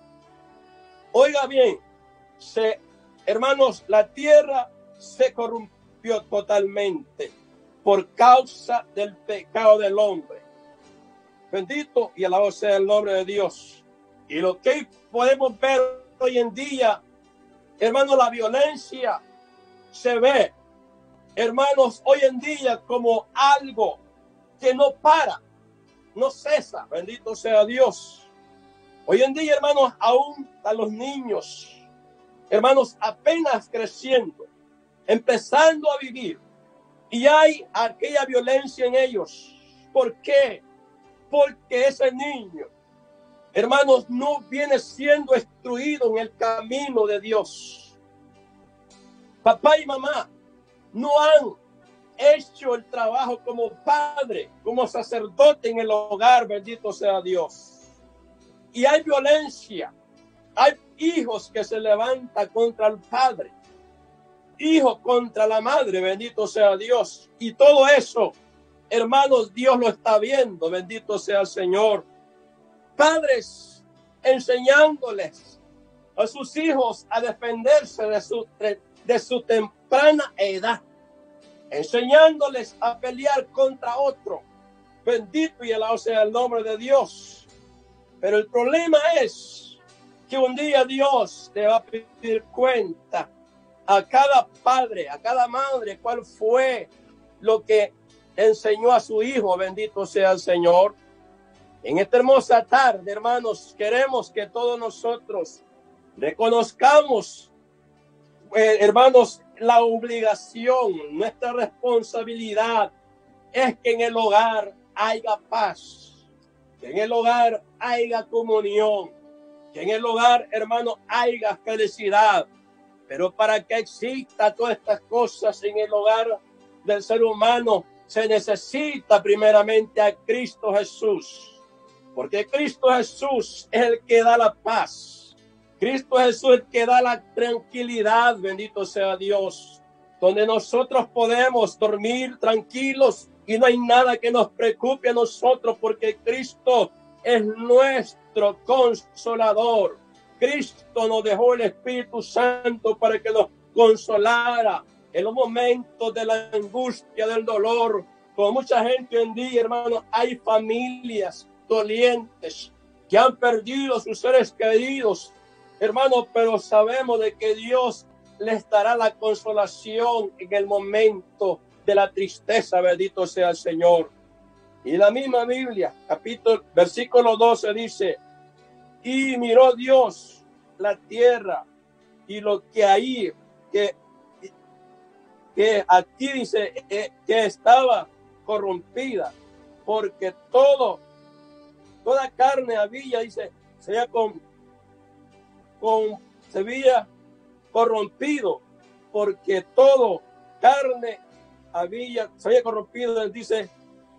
Oiga bien, hermanos, la tierra se corrompió totalmente por causa del pecado del hombre. Bendito y alabado sea el nombre de Dios. Y lo que podemos ver hoy en día, hermanos, la violencia se ve, hermanos, hoy en día como algo que no para, no cesa. Bendito sea Dios. Hoy en día, hermanos, aún a los niños, hermanos, apenas creciendo, empezando a vivir, y hay aquella violencia en ellos. ¿Por qué? Porque ese niño, hermanos, no viene siendo instruido en el camino de Dios. Papá y mamá no han hecho el trabajo como padre, como sacerdote en el hogar, bendito sea Dios. Y hay violencia, hay hijos que se levantan contra el padre, hijos contra la madre, bendito sea Dios. Y todo eso, hermanos, Dios lo está viendo, bendito sea el Señor. Padres enseñándoles a sus hijos a defenderse de su temprana edad, enseñándoles a pelear contra otro. Bendito y alabado sea el nombre de Dios. Pero el problema es que un día Dios le va a pedir cuenta a cada padre, a cada madre, cuál fue lo que enseñó a su hijo. Bendito sea el Señor. En esta hermosa tarde, hermanos, queremos que todos nosotros reconozcamos, hermanos, la obligación, nuestra responsabilidad es que en el hogar haya paz, que en el hogar haya comunión, que en el hogar, hermano, haya felicidad. Pero para que exista todas estas cosas en el hogar del ser humano, se necesita primeramente a Cristo Jesús. Porque Cristo Jesús es el que da la paz. Cristo Jesús es el que da la tranquilidad, bendito sea Dios. Donde nosotros podemos dormir tranquilos y no hay nada que nos preocupe a nosotros, porque Cristo es nuestro consolador. Cristo nos dejó el Espíritu Santo para que nos consolara en los momentos de la angustia, del dolor. Como mucha gente hoy en día, hermanos, hay familias dolientes que han perdido a sus seres queridos, hermanos, pero sabemos de que Dios les dará la consolación en el momento de la tristeza, bendito sea el Señor. Y la misma Biblia, versículo 12 dice, y miró Dios la tierra y lo que ahí, que aquí dice que estaba corrompida, porque toda carne había, dice, se había corrompido, porque todo carne se había corrompido, dice,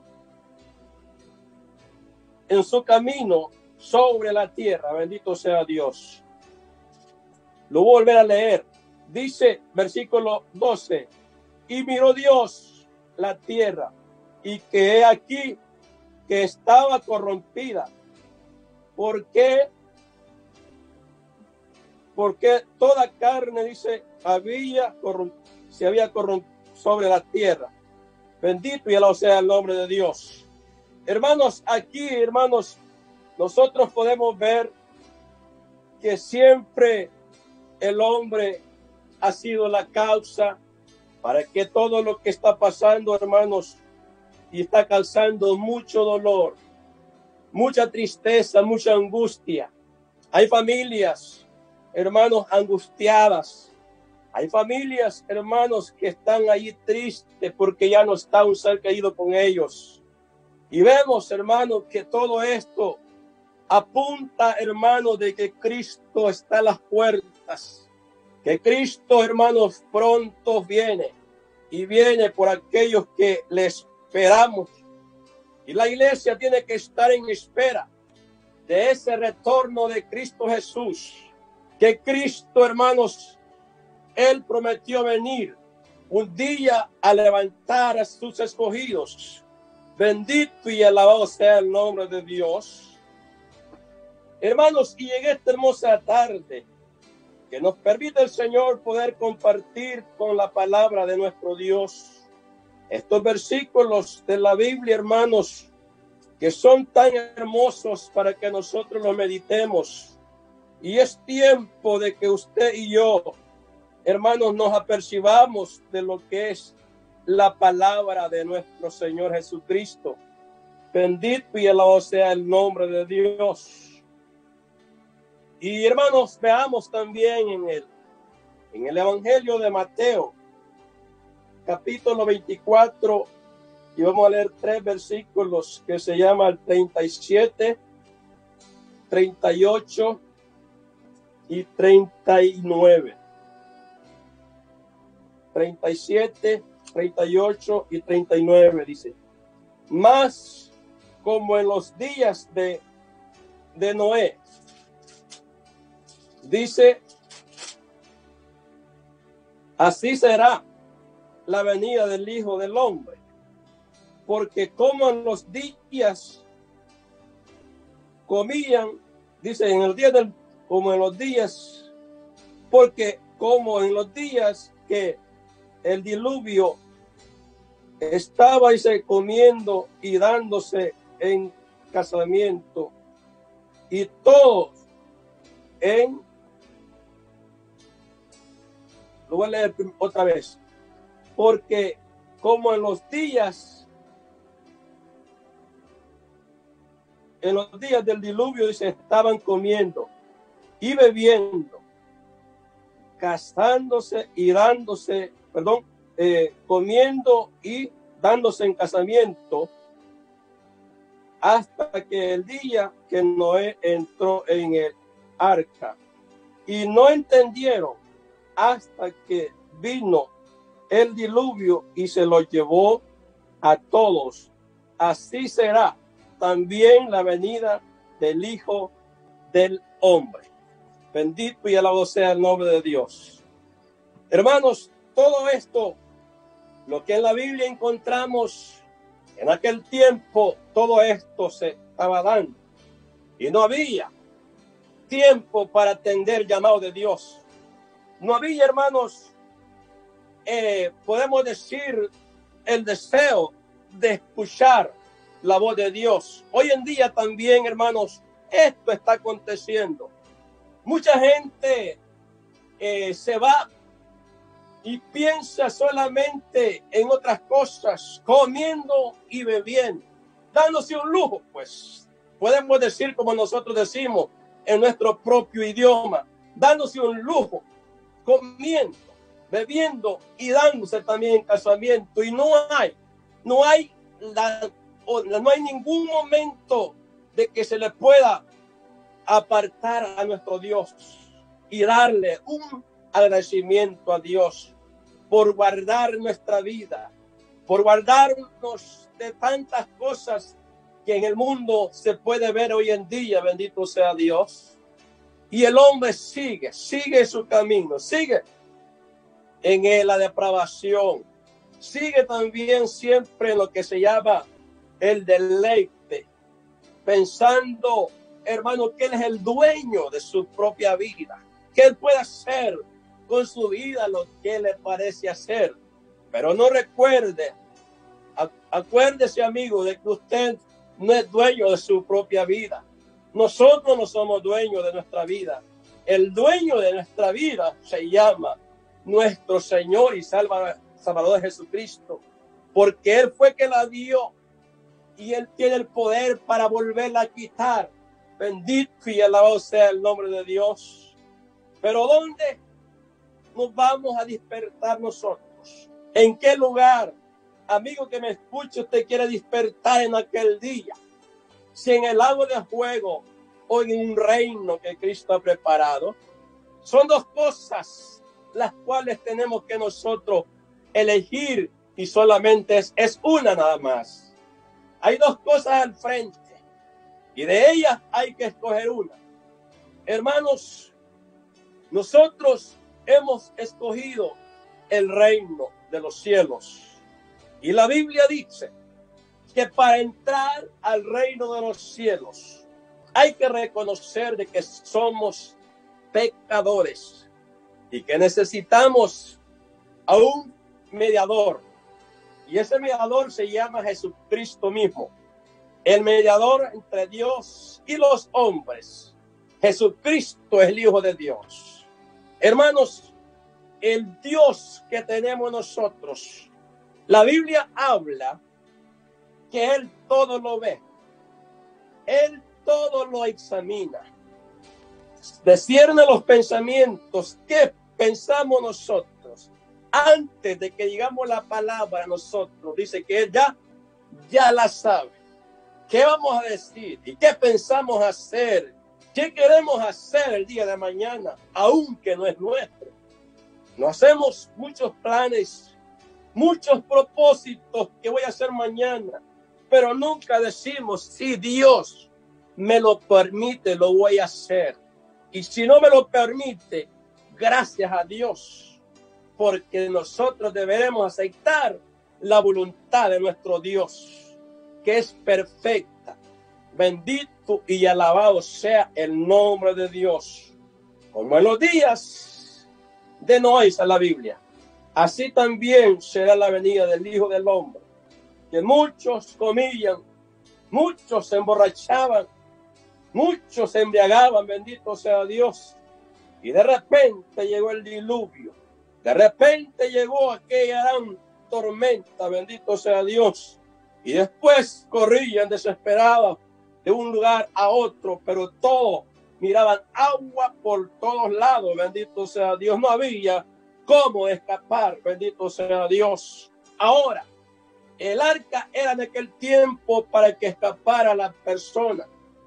en su camino sobre la tierra. Bendito sea Dios. Lo voy a volver a leer. Dice, versículo 12, y miró Dios la tierra, y que he aquí que estaba corrompida. ¿Por qué? Porque toda carne, dice, se había corrompido sobre la tierra. Bendito y alabado sea el nombre de Dios. Hermanos, aquí, hermanos, nosotros podemos ver que siempre el hombre ha sido la causa para que todo lo que está pasando, hermanos, y está causando mucho dolor, mucha tristeza, mucha angustia. Hay familias, hermanos, angustiadas. Hay familias, hermanos, que están ahí tristes porque ya no está un ser querido con ellos. Y vemos, hermanos, que todo esto apunta, hermanos, de que Cristo está a las puertas. Que Cristo, hermanos, pronto viene. Y viene por aquellos que le esperamos Y la iglesia tiene que estar en espera de ese retorno de Cristo Jesús. Que Cristo, hermanos, Él prometió venir un día a levantar a sus escogidos. Bendito y alabado sea el nombre de Dios. Hermanos, y en esta hermosa tarde que nos permite el Señor poder compartir con la palabra de nuestro Dios estos versículos de la Biblia, hermanos, que son tan hermosos para que nosotros los meditemos. Y es tiempo de que usted y yo, hermanos, nos apercibamos de lo que es la palabra de nuestro Señor Jesucristo. Bendito y alabado sea el nombre de Dios. Y hermanos, veamos también en el Evangelio de Mateo, capítulo 24, y vamos a leer 3 versículos que se llama el 37, 38 y 39. 37, 38 y 39 dice: más como en los días de Noé, dice, así será la venida del Hijo del Hombre, porque como en los días comían, dice, como en los días, porque como en los días que el diluvio estaba comiendo y dándose en casamiento, y todos lo voy a leer otra vez, porque como en los días del diluvio, dice, estaban comiendo y bebiendo, casándose y dándose, comiendo y dándose en casamiento, hasta que el día que Noé entró en el arca, y no entendieron hasta que vino el diluvio y se lo llevó a todos. Así será también la venida del Hijo del Hombre. Bendito y alabado sea el nombre de Dios. Hermanos, todo esto, lo que en la Biblia encontramos en aquel tiempo, todo esto se estaba dando. Y no había tiempo para atender el llamado de Dios. No había, hermanos, podemos decir, el deseo de escuchar la voz de Dios. Hoy en día también, hermanos, esto está aconteciendo. Mucha gente se va y piensa solamente en otras cosas, comiendo y bebiendo, dándose un lujo, pues. Podemos decir como nosotros decimos en nuestro propio idioma, dándose un lujo, comiendo, bebiendo y dándose también en casamiento. Y no hay ningún momento de que se le pueda apartar a nuestro Dios y darle un agradecimiento a Dios por guardar nuestra vida, por guardarnos de tantas cosas que en el mundo se puede ver hoy en día. Bendito sea Dios. Y el hombre sigue su camino, sigue en la depravación, sigue también siempre en lo que se llama el deleite, pensando, hermano, que él es el dueño de su propia vida, que él puede hacer con su vida lo que le parece hacer. Pero no acuérdese, amigo, de que usted no es dueño de su propia vida. Nosotros no somos dueños de nuestra vida. El dueño de nuestra vida se llama nuestro Señor y Salvador Jesucristo, porque Él fue que la dio y Él tiene el poder para volverla a quitar. Bendito y alabado sea el nombre de Dios. Pero ¿dónde nos vamos a despertar nosotros? ¿En qué lugar, amigo que me escuche, usted quiere despertar en aquel día? Si en el lago de fuego o en un reino que Cristo ha preparado. Son dos cosas las cuales tenemos que nosotros elegir, y solamente es una nada más. Hay dos cosas al frente y de ellas hay que escoger una. Hermanos, nosotros hemos escogido el reino de los cielos. Y la Biblia dice que para entrar al reino de los cielos hay que reconocer de que somos pecadores y que necesitamos a un mediador. Y ese mediador se llama Jesucristo mismo, el mediador entre Dios y los hombres. Jesucristo es el Hijo de Dios. Hermanos, el Dios que tenemos nosotros, la Biblia habla que Él todo lo ve. Él todo lo examina. Discierne los pensamientos. ¿Qué pensamos nosotros? Antes de que digamos la palabra nosotros, dice que Él ya la sabe. ¿Qué vamos a decir? ¿Y qué pensamos hacer? ¿Qué queremos hacer el día de mañana? Aunque no es nuestro. No hacemos muchos planes, muchos propósitos que voy a hacer mañana, pero nunca decimos, si Dios me lo permite, lo voy a hacer. Y si no me lo permite, gracias a Dios, porque nosotros deberemos aceptar la voluntad de nuestro Dios, que es perfecta. Bendito y alabado sea el nombre de Dios. Como en los días de Noé, dice la Biblia, así también será la venida del Hijo del Hombre, que muchos comían, muchos se emborrachaban, muchos se embriagaban, bendito sea Dios. Y de repente llegó el diluvio, de repente llegó aquella gran tormenta, bendito sea Dios. Y después corrían desesperados de un lugar a otro, pero todos miraban agua por todos lados, bendito sea Dios. No había cómo escapar, bendito sea Dios. Ahora, el arca era en aquel tiempo para que escapara la persona,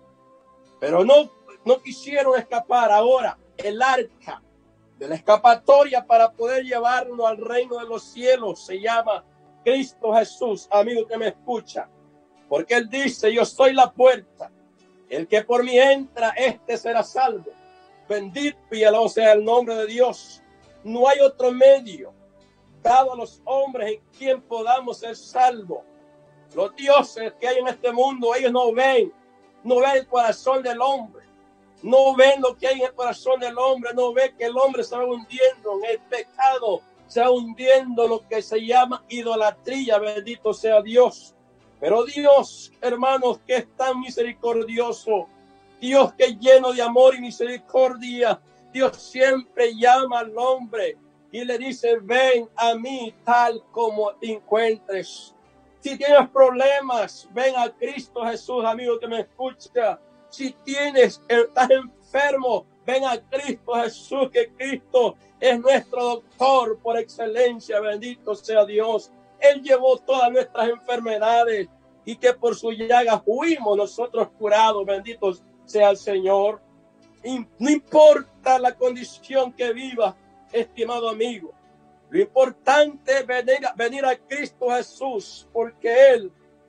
pero no quisieron escapar. Ahora, el arca de la escapatoria para poder llevarnos al reino de los cielos se llama Cristo Jesús, amigo que me escucha, porque Él dice, yo soy la puerta, el que por mí entra, este será salvo. Bendito y alabado sea el nombre de Dios. No hay otro medio dado a los hombres en quien podamos ser salvos. Los dioses que hay en este mundo, ellos no ven el corazón del hombre, no ven lo que hay en el corazón del hombre, no ven que el hombre se va hundiendo en el pecado, se va hundiendo lo que se llama idolatría, bendito sea Dios. Pero Dios, hermanos, que es tan misericordioso, Dios que es lleno de amor y misericordia, Dios siempre llama al hombre y le dice, ven a mí tal como te encuentres. Si tienes problemas, ven a Cristo Jesús, amigo que me escucha. Si estás enfermo, ven a Cristo Jesús, que Cristo es nuestro doctor por excelencia, bendito sea Dios. Él llevó todas nuestras enfermedades y que por su llaga fuimos nosotros curados, bendito sea el Señor. Y no importa la condición que vivas, estimado amigo, lo importante es venir a Cristo Jesús, porque Él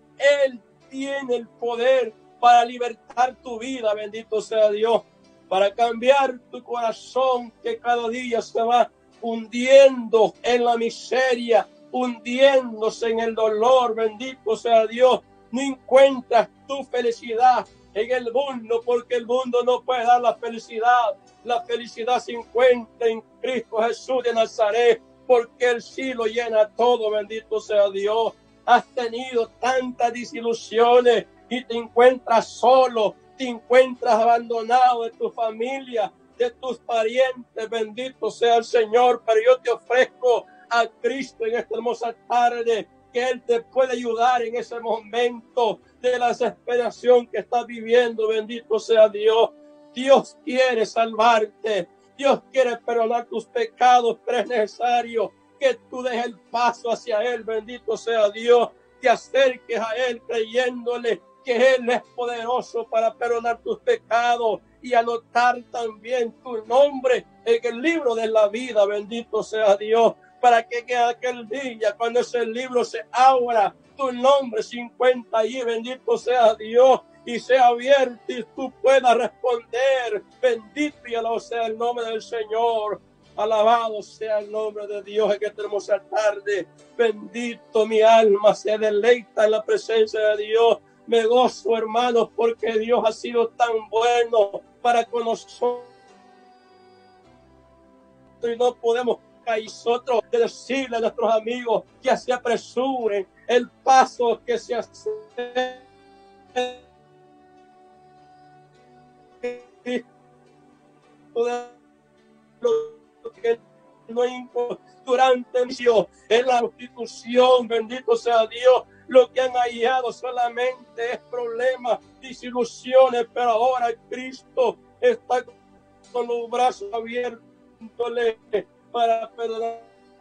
tiene el poder para libertar tu vida, bendito sea Dios, para cambiar tu corazón que cada día se va hundiendo en la miseria, hundiéndose en el dolor, bendito sea Dios. No encuentras tu felicidad en el mundo, porque el mundo no puede dar la felicidad. La felicidad se encuentra en Cristo Jesús de Nazaret, porque Él sí lo llena todo, bendito sea Dios. Has tenido tantas desilusiones y te encuentras solo, te encuentras abandonado de tu familia, de tus parientes, bendito sea el Señor. Pero yo te ofrezco a Cristo en esta hermosa tarde, que Él te puede ayudar en ese momento de la desesperación que estás viviendo, bendito sea Dios. Dios quiere salvarte, Dios quiere perdonar tus pecados, pero es necesario que tú dejes el paso hacia Él, bendito sea Dios, te acerques a Él creyéndole que Él es poderoso para perdonar tus pecados y anotar también tu nombre en el libro de la vida, bendito sea Dios, para que aquel día, cuando ese libro se abra, tu nombre 50 allí, bendito sea Dios, y sea abierto y tú puedas responder. Bendito y alabado sea el nombre del Señor. Alabado sea el nombre de Dios en esta hermosa tarde. Bendito mi alma, se deleita en la presencia de Dios. Me gozo, hermanos, porque Dios ha sido tan bueno para con nosotros. Y no podemos nosotros decirle a nuestros amigos que se apresuren el paso que se hace. Que no durante en la constitución, bendito sea Dios, lo que han hallado solamente es problemas, desilusiones, pero ahora Cristo está con los brazos abiertos para perdonar.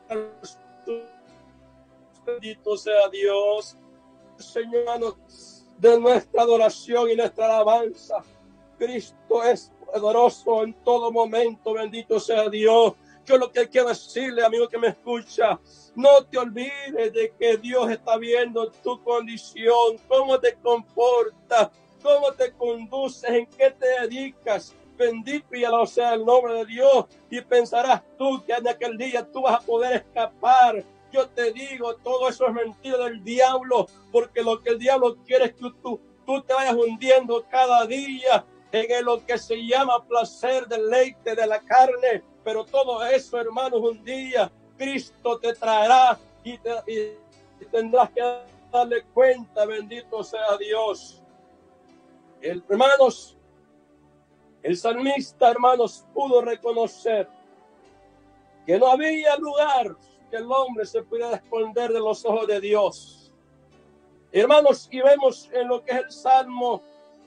Bendito sea Dios, Señor, de nuestra adoración y nuestra alabanza. Cristo es poderoso en todo momento, bendito sea Dios. Yo lo que quiero decirle, amigo que me escucha, no te olvides de que Dios está viendo tu condición, cómo te comportas, cómo te conduces, en qué te dedicas. Bendito y alabado sea el nombre de Dios. Y pensarás tú que en aquel día tú vas a poder escapar. Yo te digo, todo eso es mentira del diablo, porque lo que el diablo quiere es que tú te vayas hundiendo cada día en lo que se llama placer, deleite de la carne. Pero todo eso, hermanos, un día Cristo te traerá y tendrás que darle cuenta. Bendito sea Dios. Hermanos, el salmista, hermanos, pudo reconocer que no había lugar que el hombre se pudiera esconder de los ojos de Dios. Hermanos, y vemos en lo que es el Salmo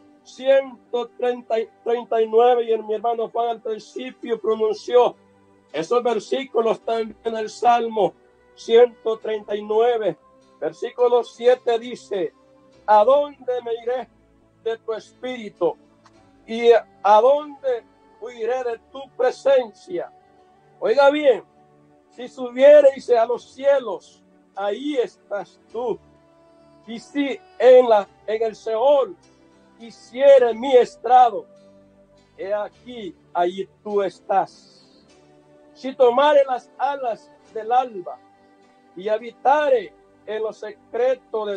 139, y mi hermano Juan al principio pronunció esos versículos también en el Salmo 139, versículo 7 dice: ¿a dónde me iré de tu espíritu? ¿Y a dónde huiré de tu presencia? Oiga bien, si subiereis a los cielos, ahí estás tú. Y si en el Seol hiciere mi estrado, he aquí, allí tú estás. Si tomare las alas del alba y habitare en lo secreto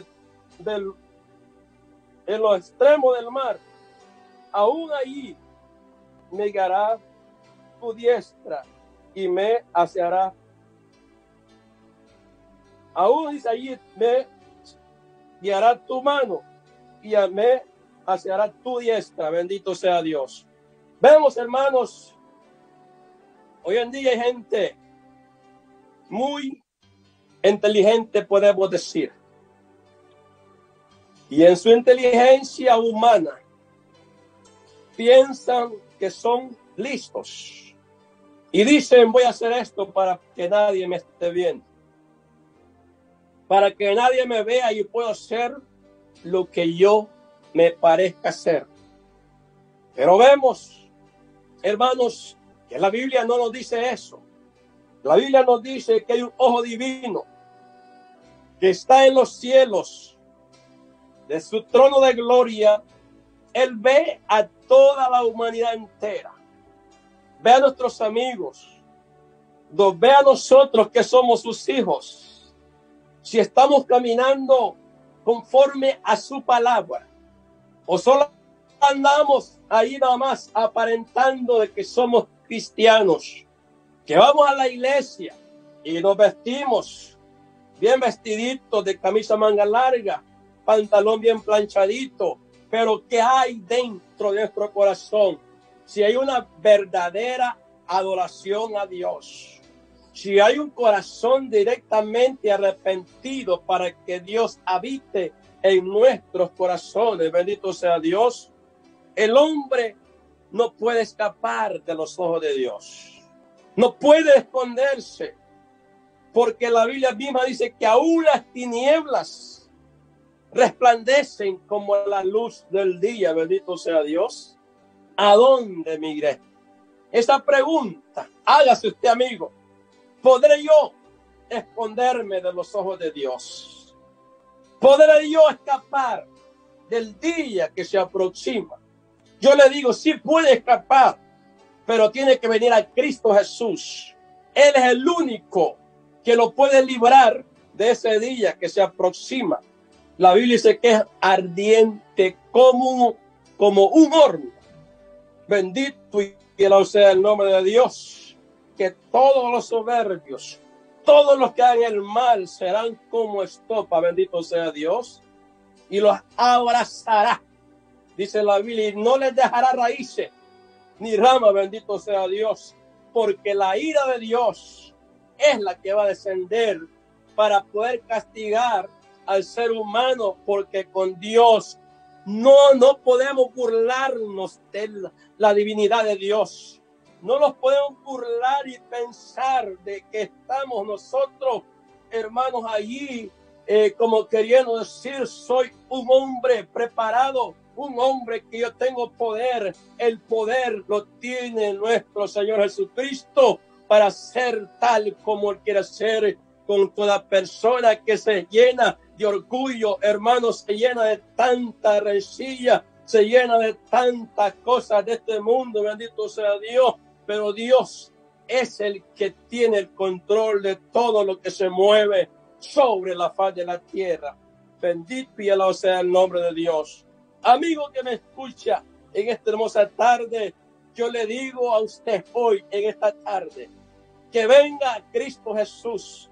en lo extremo del mar, aún allí me guiará tu diestra y me aseará. Aún dice allí, me guiará tu mano y me aseará tu diestra. Bendito sea Dios. Vemos, hermanos, hoy en día hay gente muy inteligente, podemos decir, y en su inteligencia humana piensan que son listos y dicen: voy a hacer esto para que nadie me esté viendo, para que nadie me vea, y puedo hacer lo que yo me parezca hacer. Pero vemos, hermanos, que la Biblia no nos dice eso. La Biblia nos dice que hay un ojo divino que está en los cielos, de su trono de gloria. Él ve a toda la humanidad entera, ve a nuestros amigos, nos ve a nosotros que somos sus hijos, si estamos caminando conforme a su palabra, o solo andamos ahí nada más aparentando de que somos cristianos, que vamos a la iglesia y nos vestimos bien vestiditos, de camisa manga larga, pantalón bien planchadito, pero ¿qué hay dentro de nuestro corazón? Si hay una verdadera adoración a Dios, si hay un corazón directamente arrepentido para que Dios habite en nuestros corazones, bendito sea Dios, el hombre no puede escapar de los ojos de Dios, no puede esconderse, porque la Biblia misma dice que aún las tinieblas resplandecen como la luz del día. Bendito sea Dios. ¿A dónde me iré? Esa pregunta, hágase usted, amigo. ¿Podré yo esconderme de los ojos de Dios? ¿Podré yo escapar del día que se aproxima? Yo le digo, sí puede escapar, pero tiene que venir a Cristo Jesús. Él es el único que lo puede librar de ese día que se aproxima. La Biblia dice que es ardiente como un horno. Bendito y alabado sea el nombre de Dios. Que todos los soberbios, todos los que hagan el mal serán como estopa. Bendito sea Dios. Y los abrazará. Dice la Biblia, y no les dejará raíces ni rama. Bendito sea Dios. Porque la ira de Dios es la que va a descender para poder castigar al ser humano, porque con Dios no podemos burlarnos de la divinidad de Dios. No nos podemos burlar y pensar de que estamos nosotros, hermanos, allí como queriendo decir, soy un hombre preparado, un hombre que yo tengo poder. El poder lo tiene nuestro Señor Jesucristo para ser tal como Él quiere ser con toda persona que se llena de orgullo, hermanos, se llena de tanta rencilla, se llena de tantas cosas de este mundo. Bendito sea Dios, pero Dios es el que tiene el control de todo lo que se mueve sobre la faz de la tierra. Bendito y alabado sea el nombre de Dios. Amigo que me escucha en esta hermosa tarde, yo le digo a usted hoy, en esta tarde, que venga Cristo Jesús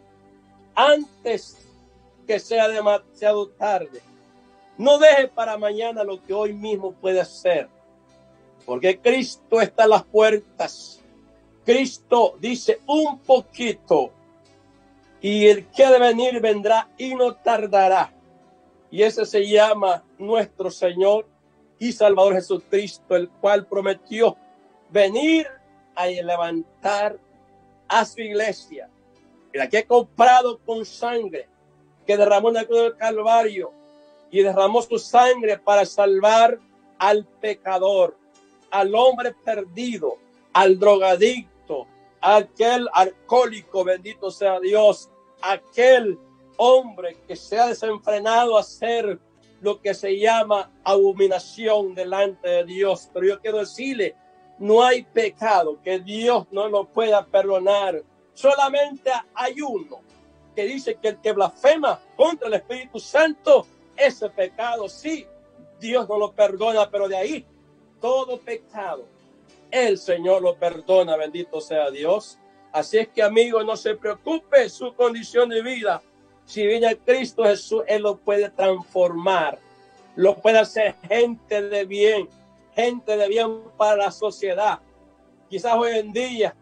antes que sea demasiado tarde. No deje para mañana lo que hoy mismo puede hacer, porque Cristo está a las puertas. Cristo dice un poquito, y el que ha de venir vendrá y no tardará. Y ese se llama nuestro Señor y Salvador Jesucristo, el cual prometió venir a levantar a su iglesia, la que ha comprado con sangre, que derramó en la cruz del Calvario y derramó su sangre para salvar al pecador, al hombre perdido, al drogadicto, a aquel alcohólico, bendito sea Dios, aquel hombre que se ha desenfrenado a hacer lo que se llama abominación delante de Dios. Pero yo quiero decirle, no hay pecado que Dios no lo pueda perdonar. Solamente hay uno que dice que el que blasfema contra el Espíritu Santo, ese pecado sí, Dios no lo perdona, pero de ahí todo pecado el Señor lo perdona. Bendito sea Dios. Así es que, amigo, no se preocupe su condición de vida. Si viene a Cristo Jesús, Él lo puede transformar, lo puede hacer gente de bien para la sociedad. Quizás hoy en día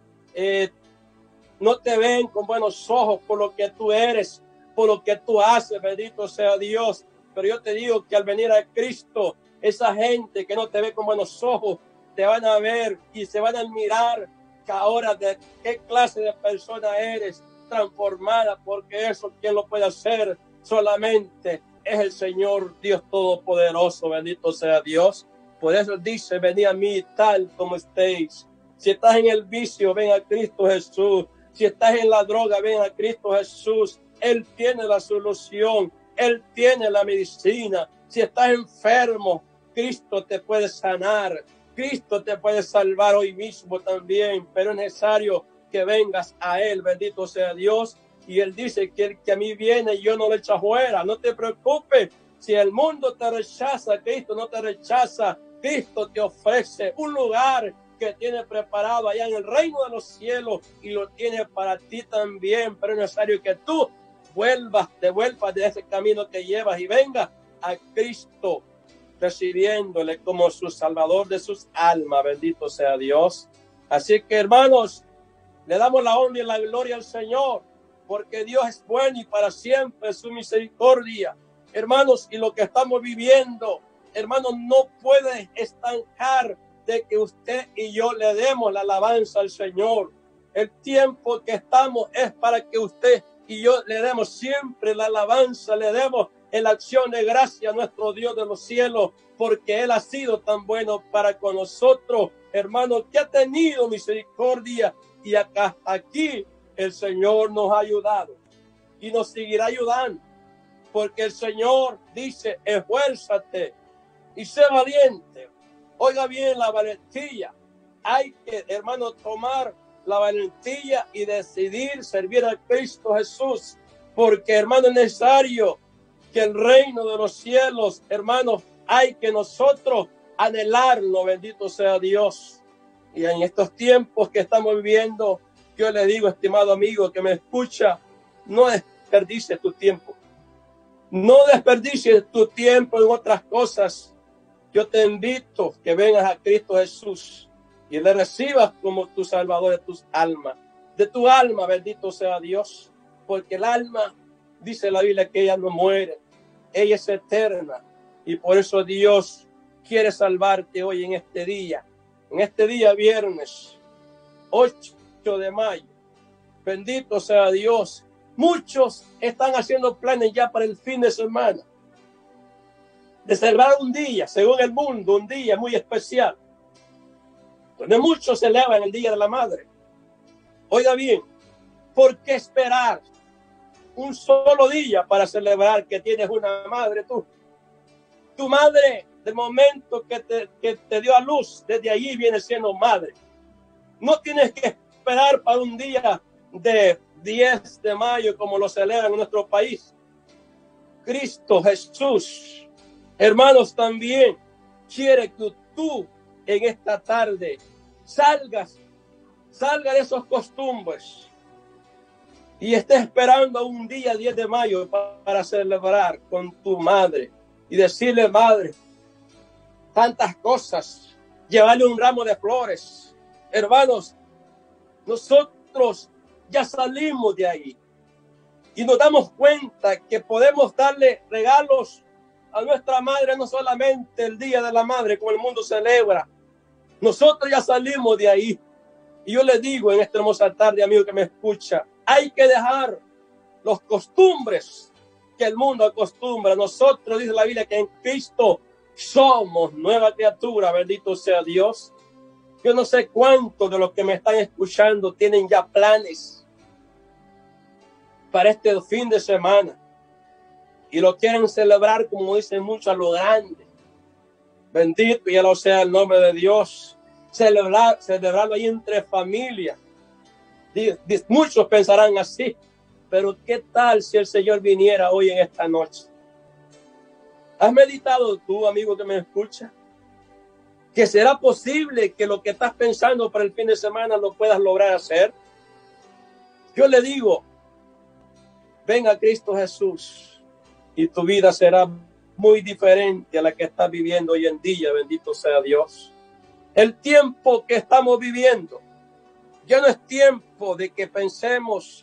no te ven con buenos ojos por lo que tú eres, por lo que tú haces, bendito sea Dios. Pero yo te digo que al venir a Cristo, esa gente que no te ve con buenos ojos, te van a ver y se van a admirar que ahora de qué clase de persona eres, transformada, porque eso quien lo puede hacer solamente es el Señor Dios Todopoderoso. Bendito sea Dios. Por eso dice, venid a mí tal como estéis. Si estás en el vicio, ven a Cristo Jesús. Si estás en la droga, ven a Cristo Jesús. Él tiene la solución. Él tiene la medicina. Si estás enfermo, Cristo te puede sanar. Cristo te puede salvar hoy mismo también, pero es necesario que vengas a Él. Bendito sea Dios. Y Él dice que el que a mí viene, yo no lo echo fuera. No te preocupes. Si el mundo te rechaza, Cristo no te rechaza. Cristo te ofrece un lugar que tiene preparado allá en el reino de los cielos y lo tiene para ti también. Pero es necesario que tú te vuelvas de ese camino que llevas y vengas a Cristo, recibiéndole como su Salvador de sus almas. Bendito sea Dios. Así que, hermanos, le damos la honra y la gloria al Señor, porque Dios es bueno y para siempre su misericordia. Hermanos, y lo que estamos viviendo, hermanos, no puede estancar de que usted y yo le demos la alabanza al Señor. El tiempo que estamos es para que usted y yo le demos siempre la alabanza, le demos en la acción de gracia a nuestro Dios de los cielos, porque Él ha sido tan bueno para con nosotros, hermanos, que ha tenido misericordia, y aquí el Señor nos ha ayudado y nos seguirá ayudando. porque el Señor dice, esfuérzate y sé valiente. Oiga bien, la valentía. Hay que, hermano, tomar la valentía y decidir servir a Cristo Jesús, porque, hermano, es necesario que el reino de los cielos, hermanos, hay que nosotros anhelarlo, bendito sea Dios. Y en estos tiempos que estamos viviendo, yo le digo, estimado amigo que me escucha, no desperdicies tu tiempo. No desperdicies tu tiempo en otras cosas. Yo te invito que vengas a Cristo Jesús y le recibas como tu Salvador de tus almas. De tu alma, bendito sea Dios. Porque el alma, dice la Biblia, que ella no muere. Ella es eterna. Y por eso Dios quiere salvarte hoy en este día. En este día viernes 8 de mayo. Bendito sea Dios. Muchos están haciendo planes ya para el fin de semana. De celebrar un día, según el mundo, un día muy especial. Donde muchos celebran el Día de la Madre. Oiga bien, ¿por qué esperar un solo día para celebrar que tienes una madre tú? Tu madre, del momento que te dio a luz, desde allí viene siendo madre. No tienes que esperar para un día de 10 de mayo como lo celebran en nuestro país. Cristo Jesús, hermanos, también quiere que tú en esta tarde salga de esos costumbres y estés esperando un día 10 de mayo para celebrar con tu madre y decirle, madre, tantas cosas, llevarle un ramo de flores. Hermanos, nosotros ya salimos de ahí y nos damos cuenta que podemos darle regalos a nuestra madre no solamente el Día de la Madre como el mundo celebra. Nosotros ya salimos de ahí. Y yo le digo en esta hermosa tarde, amigo que me escucha, hay que dejar los costumbres que el mundo acostumbra. Nosotros, dice la Biblia, que en Cristo somos nueva criatura, bendito sea Dios. Yo no sé cuántos de los que me están escuchando tienen ya planes para este fin de semana y lo quieren celebrar, como dicen muchos, a lo grande. Bendito y alabado sea el nombre de Dios. Celebrarlo ahí entre familias. Muchos pensarán así, pero ¿qué tal si el Señor viniera hoy en esta noche? ¿Has meditado tú, amigo que me escucha, que será posible que lo que estás pensando para el fin de semana lo puedas lograr hacer? Yo le digo, ven a Cristo Jesús y tu vida será muy diferente a la que estás viviendo hoy en día, bendito sea Dios. El tiempo que estamos viviendo ya no es tiempo de que pensemos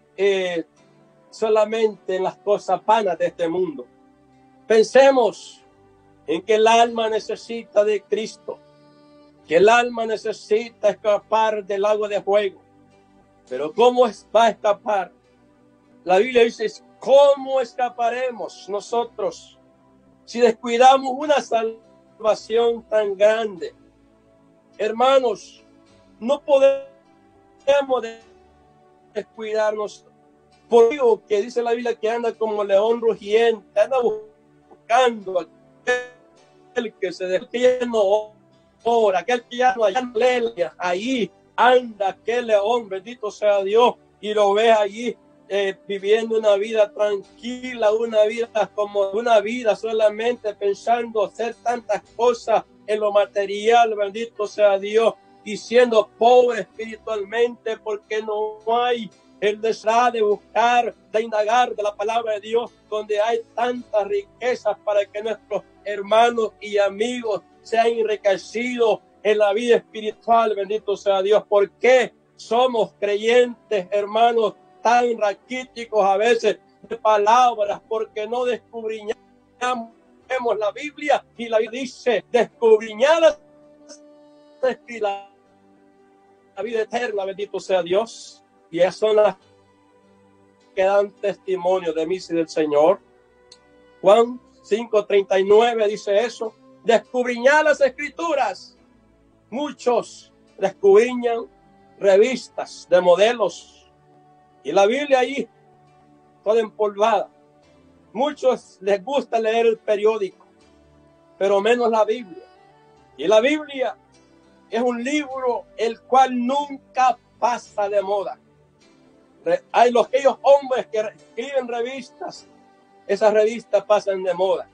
solamente en las cosas vanas de este mundo. Pensemos en que el alma necesita de Cristo, que el alma necesita escapar del lago de fuego. Pero ¿cómo va a escapar? La Biblia dice, ¿cómo escaparemos nosotros si descuidamos una salvación tan grande? Hermanos, no podemos descuidarnos. Por eso que dice la Biblia que anda como león rugiente, anda buscando a aquel que se despierta ahora, aquel que ya no hay aleluya. Ahí anda aquel león, bendito sea Dios, y lo ve allí viviendo una vida tranquila, una vida solamente pensando hacer tantas cosas en lo material, bendito sea Dios, y siendo pobre espiritualmente porque no hay el deseo de buscar, de indagar de la palabra de Dios, donde hay tantas riquezas para que nuestros hermanos y amigos sean enriquecidos en la vida espiritual, bendito sea Dios. ¿Por qué somos creyentes, hermanos, tan raquíticos a veces de palabras? Porque no descubriñamos la Biblia, y la Biblia dice, descubriñad la vida eterna, bendito sea Dios. Y esas son las que dan testimonio de mí y del Señor. Juan 5:39 dice eso. Descubriñad las escrituras. Muchos descubriñan revistas de modelos y la Biblia ahí toda empolvada. Muchos les gusta leer el periódico, pero menos la Biblia. Y la Biblia es un libro el cual nunca pasa de moda. Hay aquellos hombres que escriben revistas, esas revistas pasan de moda.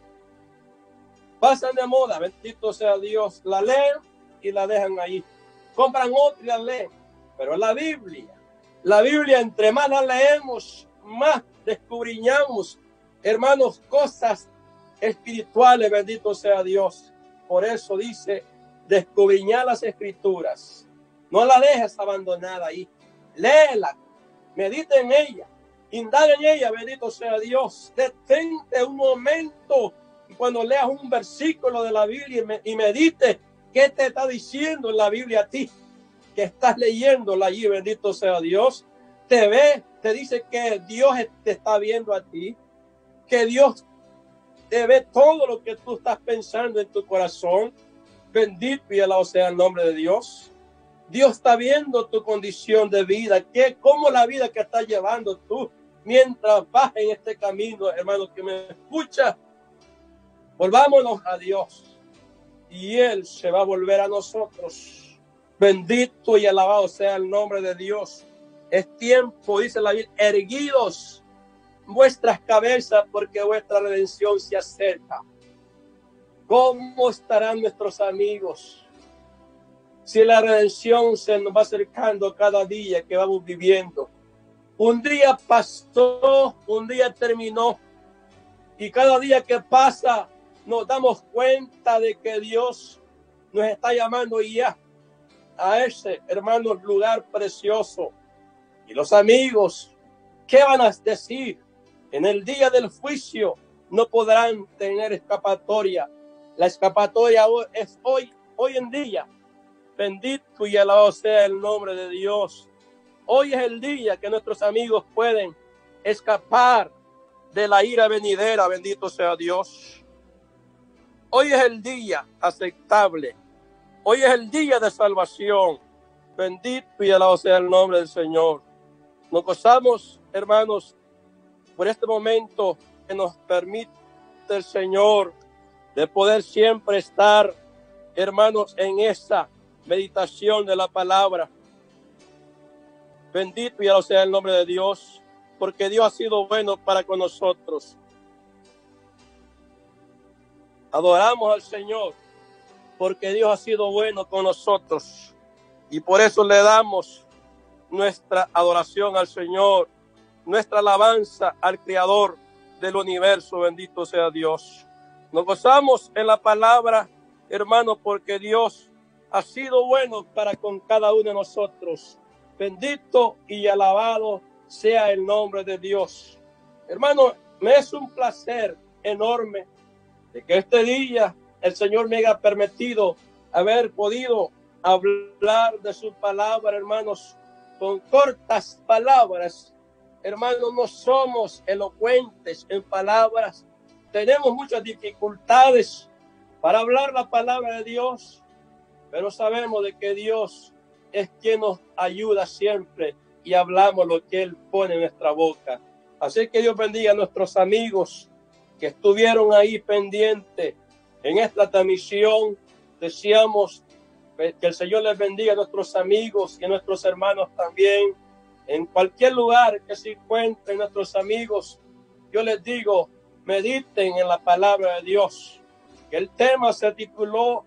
Pasan de moda, bendito sea Dios. La leen y la dejan ahí. Compran otra y la leen. Pero la Biblia, entre más la leemos, más descubriñamos, hermanos, cosas espirituales, bendito sea Dios. Por eso dice, descubriñar las escrituras. No la dejes abandonada ahí. Léela, medita en ella, indaga en ella, bendito sea Dios. Detente un momento cuando leas un versículo de la Biblia y medite qué te está diciendo en la Biblia a ti, que estás leyéndola allí, bendito sea Dios. Te ve, te dice que Dios te está viendo a ti, que Dios te ve todo lo que tú estás pensando en tu corazón. Bendito y alabado sea el nombre de Dios. Dios está viendo tu condición de vida, cómo la vida que estás llevando tú mientras vas en este camino, hermano que me escucha. Volvámonos a Dios y Él se va a volver a nosotros. Bendito y alabado sea el nombre de Dios. Es tiempo, dice la Biblia, erguidos vuestras cabezas porque vuestra redención se acerca. ¿Cómo estarán nuestros amigos si la redención se nos va acercando cada día que vamos viviendo? Un día pasó, un día terminó, y cada día que pasa nos damos cuenta de que Dios nos está llamando ya a ese, hermano, lugar precioso. Y los amigos, ¿qué van a decir? En el día del juicio no podrán tener escapatoria. La escapatoria es hoy en día. Bendito y alabado sea el nombre de Dios. Hoy es el día que nuestros amigos pueden escapar de la ira venidera. Bendito sea Dios. Hoy es el día aceptable. Hoy es el día de salvación. Bendito y alabado sea el nombre del Señor. Nos gozamos, hermanos, por este momento que nos permite el Señor de poder siempre estar, hermanos, en esa meditación de la palabra. Bendito y alabado sea el nombre de Dios, porque Dios ha sido bueno para con nosotros. Adoramos al Señor, porque Dios ha sido bueno con nosotros. Y por eso le damos nuestra adoración al Señor, nuestra alabanza al Creador del universo. Bendito sea Dios. Nos gozamos en la palabra, hermano, porque Dios ha sido bueno para con cada uno de nosotros. Bendito y alabado sea el nombre de Dios. Hermano, me es un placer enorme de que este día el Señor me haya permitido haber podido hablar de su palabra, hermanos, con cortas palabras. Hermanos, no somos elocuentes en palabras. Tenemos muchas dificultades para hablar la palabra de Dios, pero sabemos de que Dios es quien nos ayuda siempre y hablamos lo que Él pone en nuestra boca. Así que Dios bendiga a nuestros amigos que estuvieron ahí pendientes en esta transmisión. Deseamos que el Señor les bendiga a nuestros amigos y a nuestros hermanos también. En cualquier lugar que se encuentren nuestros amigos, yo les digo, mediten en la palabra de Dios. El tema se tituló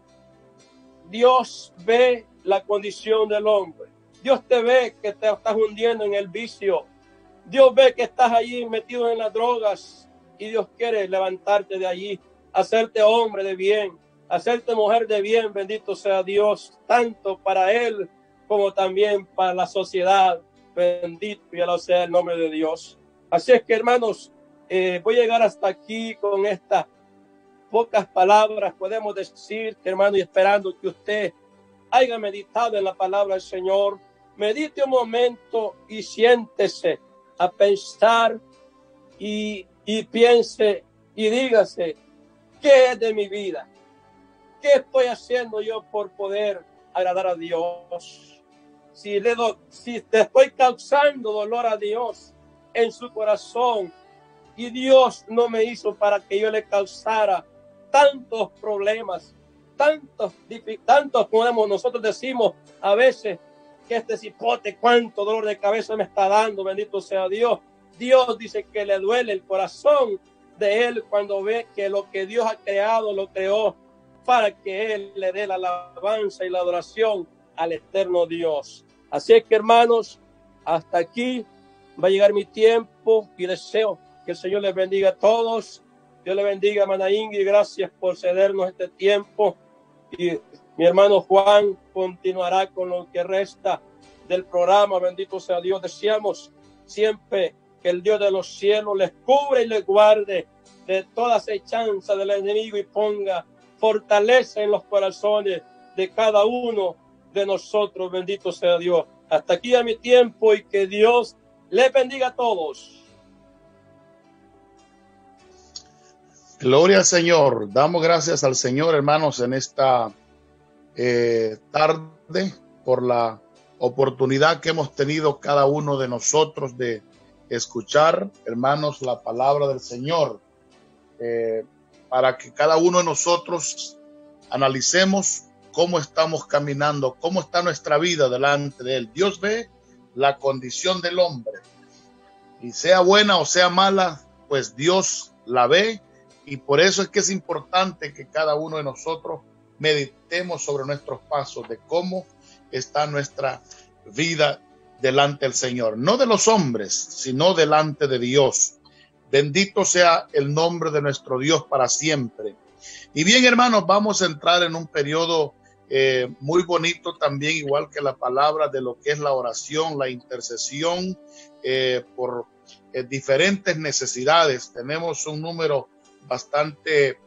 Dios ve la condición del hombre. Dios te ve que te estás hundiendo en el vicio. Dios ve que estás allí metido en las drogas y Dios quiere levantarte de allí, hacerte hombre de bien, hacerte mujer de bien. Bendito sea Dios, tanto para Él como también para la sociedad. Bendito y alabado sea el nombre de Dios. Así es que, hermanos, voy a llegar hasta aquí con estas pocas palabras. Podemos decir, hermano, y esperando que usted haya meditado en la palabra del Señor. Medite un momento y siéntese a pensar y piense y dígase, ¿qué es de mi vida? ¿Qué estoy haciendo yo por poder agradar a Dios? Si te estoy causando dolor a Dios en su corazón, Y Dios no me hizo para que yo le causara tantos problemas, tantos podemos, nosotros decimos a veces que este cipote, cuánto dolor de cabeza me está dando, bendito sea Dios. Dios dice que le duele el corazón de él cuando ve que lo que Dios ha creado, lo creó para que él le dé la alabanza y la adoración al eterno Dios. Así es que, hermanos, hasta aquí va a llegar mi tiempo y deseo que el Señor les bendiga a todos. Dios le bendiga, hermana Ingrid, gracias por cedernos este tiempo. Y mi hermano Juan continuará con lo que resta del programa. Bendito sea Dios. Deseamos siempre que el Dios de los cielos les cubra y les guarde de toda acechanza del enemigo y ponga fortaleza en los corazones de cada uno de nosotros. Bendito sea Dios. Hasta aquí a mi tiempo y que Dios les bendiga a todos. Gloria al Señor. Damos gracias al Señor, hermanos, en esta tarde por la oportunidad que hemos tenido cada uno de nosotros de escuchar, hermanos, la palabra del Señor, para que cada uno de nosotros analicemos cómo estamos caminando, cómo está nuestra vida delante de Él. Dios ve la condición del hombre y sea buena o sea mala, pues Dios la ve. Y por eso es que es importante que cada uno de nosotros meditemos sobre nuestros pasos, de cómo está nuestra vida delante del Señor. No de los hombres, sino delante de Dios. Bendito sea el nombre de nuestro Dios para siempre. Y bien, hermanos, vamos a entrar en un periodo muy bonito también, igual que la palabra, de lo que es la oración, la intercesión por diferentes necesidades. Tenemos un número bastante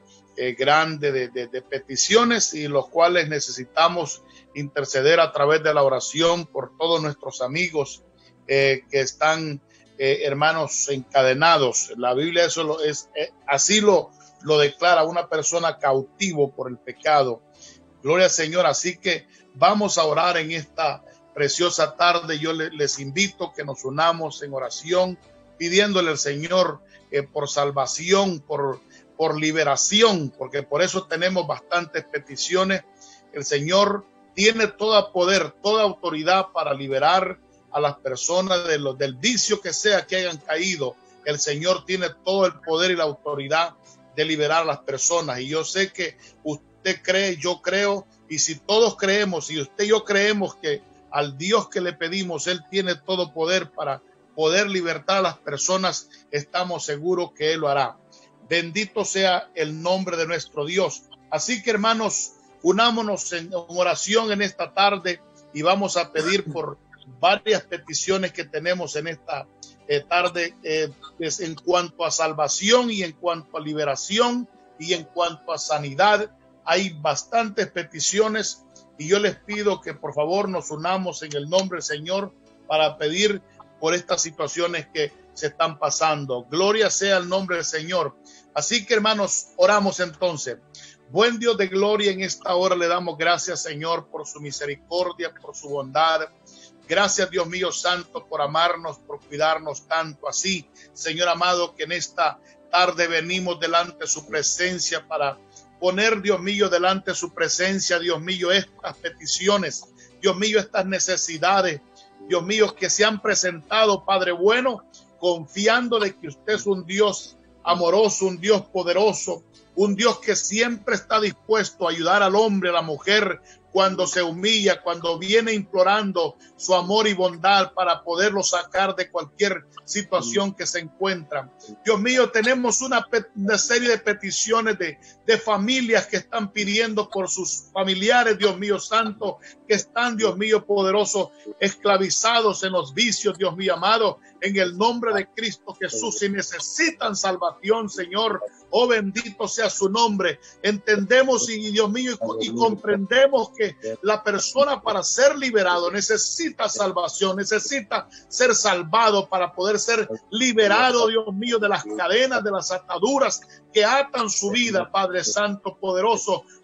grande de peticiones y los cuales necesitamos interceder a través de la oración por todos nuestros amigos que están, hermanos, encadenados. La Biblia eso así lo declara, una persona cautivo por el pecado. Gloria al Señor. Así que vamos a orar en esta preciosa tarde. Yo les invito que nos unamos en oración, pidiéndole al Señor por salvación, por liberación, porque por eso tenemos bastantes peticiones. El Señor tiene todo poder, toda autoridad para liberar a las personas del vicio que sea que hayan caído. El Señor tiene todo el poder y la autoridad de liberar a las personas. Y yo sé que usted cree, yo creo, y si todos creemos, y usted y yo creemos que al Dios que le pedimos, Él tiene todo poder para poder libertar a las personas, estamos seguros que Él lo hará. Bendito sea el nombre de nuestro Dios. Así que, hermanos, unámonos en oración en esta tarde y vamos a pedir por varias peticiones que tenemos en esta tarde, pues en cuanto a salvación y en cuanto a liberación y en cuanto a sanidad. Hay bastantes peticiones y yo les pido que por favor nos unamos en el nombre del Señor para pedir por estas situaciones que se están pasando. Gloria sea el nombre del Señor. Así que, hermanos, oramos entonces. Buen Dios de gloria, en esta hora le damos gracias, Señor, por su misericordia, por su bondad. Gracias, Dios mío santo, por amarnos, por cuidarnos tanto así. Señor amado, que en esta tarde venimos delante de su presencia para poner, Dios mío, delante de su presencia, Dios mío, estas peticiones, Dios mío, estas necesidades, Dios mío, que se han presentado, Padre bueno, confiando de que usted es un Dios amoroso, un Dios poderoso, un Dios que siempre está dispuesto a ayudar al hombre, a la mujer, cuando se humilla, cuando viene implorando su amor y bondad para poderlo sacar de cualquier situación que se encuentran. Dios mío, tenemos una serie de peticiones de familias que están pidiendo por sus familiares, Dios mío santo, que están, Dios mío poderoso, esclavizados en los vicios, Dios mío amado, en el nombre de Cristo Jesús, y necesitan salvación, Señor. Oh, bendito sea su nombre. Entendemos y Dios mío y comprendemos que la persona para ser liberado necesita salvación, necesita ser salvado para poder ser liberado, Dios mío, de las cadenas, de las ataduras que atan su vida, Padre Santo poderoso.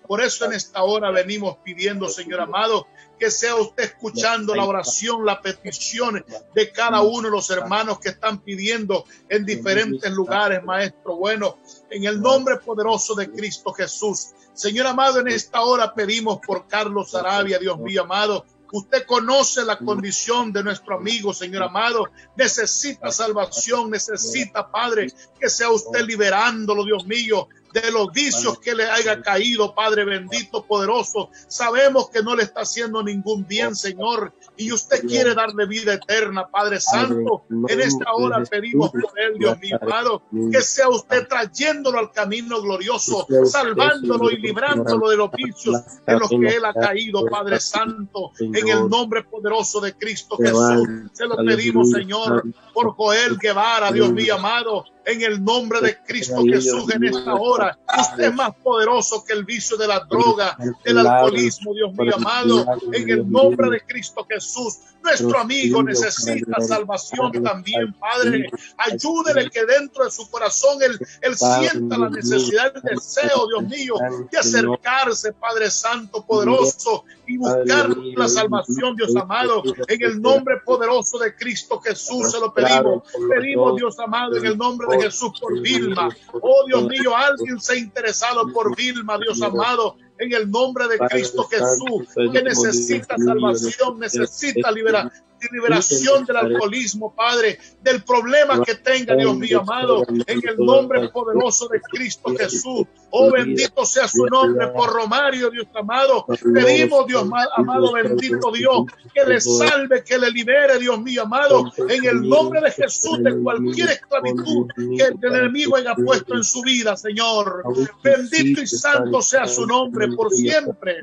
Por eso en esta hora venimos pidiendo, Señor amado, que sea usted escuchando la oración, la petición de cada uno de los hermanos que están pidiendo en diferentes lugares, Maestro bueno, en el nombre poderoso de Cristo Jesús. Señor amado, en esta hora pedimos por Carlos Sarabia, Dios mío amado. Usted conoce la condición de nuestro amigo, Señor amado. Necesita salvación, necesita, Padre, que sea usted liberándolo, Dios mío, de los vicios que le haya caído, Padre bendito, poderoso. Sabemos que no le está haciendo ningún bien, Señor, y usted quiere darle vida eterna, Padre Santo. En esta hora pedimos por él, Dios mío amado, que sea usted trayéndolo al camino glorioso, salvándolo y librándolo de los vicios en los que él ha caído, Padre Santo, en el nombre poderoso de Cristo Jesús. Se lo pedimos, Señor, por Joel Guevara, Dios mío amado, en el nombre de Cristo Jesús. En esta hora usted es más poderoso que el vicio de la droga, del alcoholismo, Dios mío amado, en el nombre de Cristo Jesús. Nuestro amigo necesita salvación también, Padre. Ayúdele que dentro de su corazón él sienta la necesidad, el deseo, Dios mío, de acercarse, Padre Santo, poderoso, y buscar la salvación, Dios amado, en el nombre poderoso de Cristo Jesús. Se lo pedimos, Dios amado, en el nombre de Jesús, por Vilma. Oh Dios mío, alguien se ha interesado por Vilma, Dios amado, en el nombre de Cristo Jesús, que necesita salvación, necesita liberación del alcoholismo, Padre, del problema que tenga, Dios mío amado, en el nombre poderoso de Cristo Jesús. Oh, bendito sea su nombre. Por Romario, Dios amado, pedimos, Dios amado, bendito Dios, que le salve, que le libere, Dios mío amado, en el nombre de Jesús, de cualquier esclavitud que el enemigo haya puesto en su vida, Señor. Bendito y santo sea su nombre por siempre.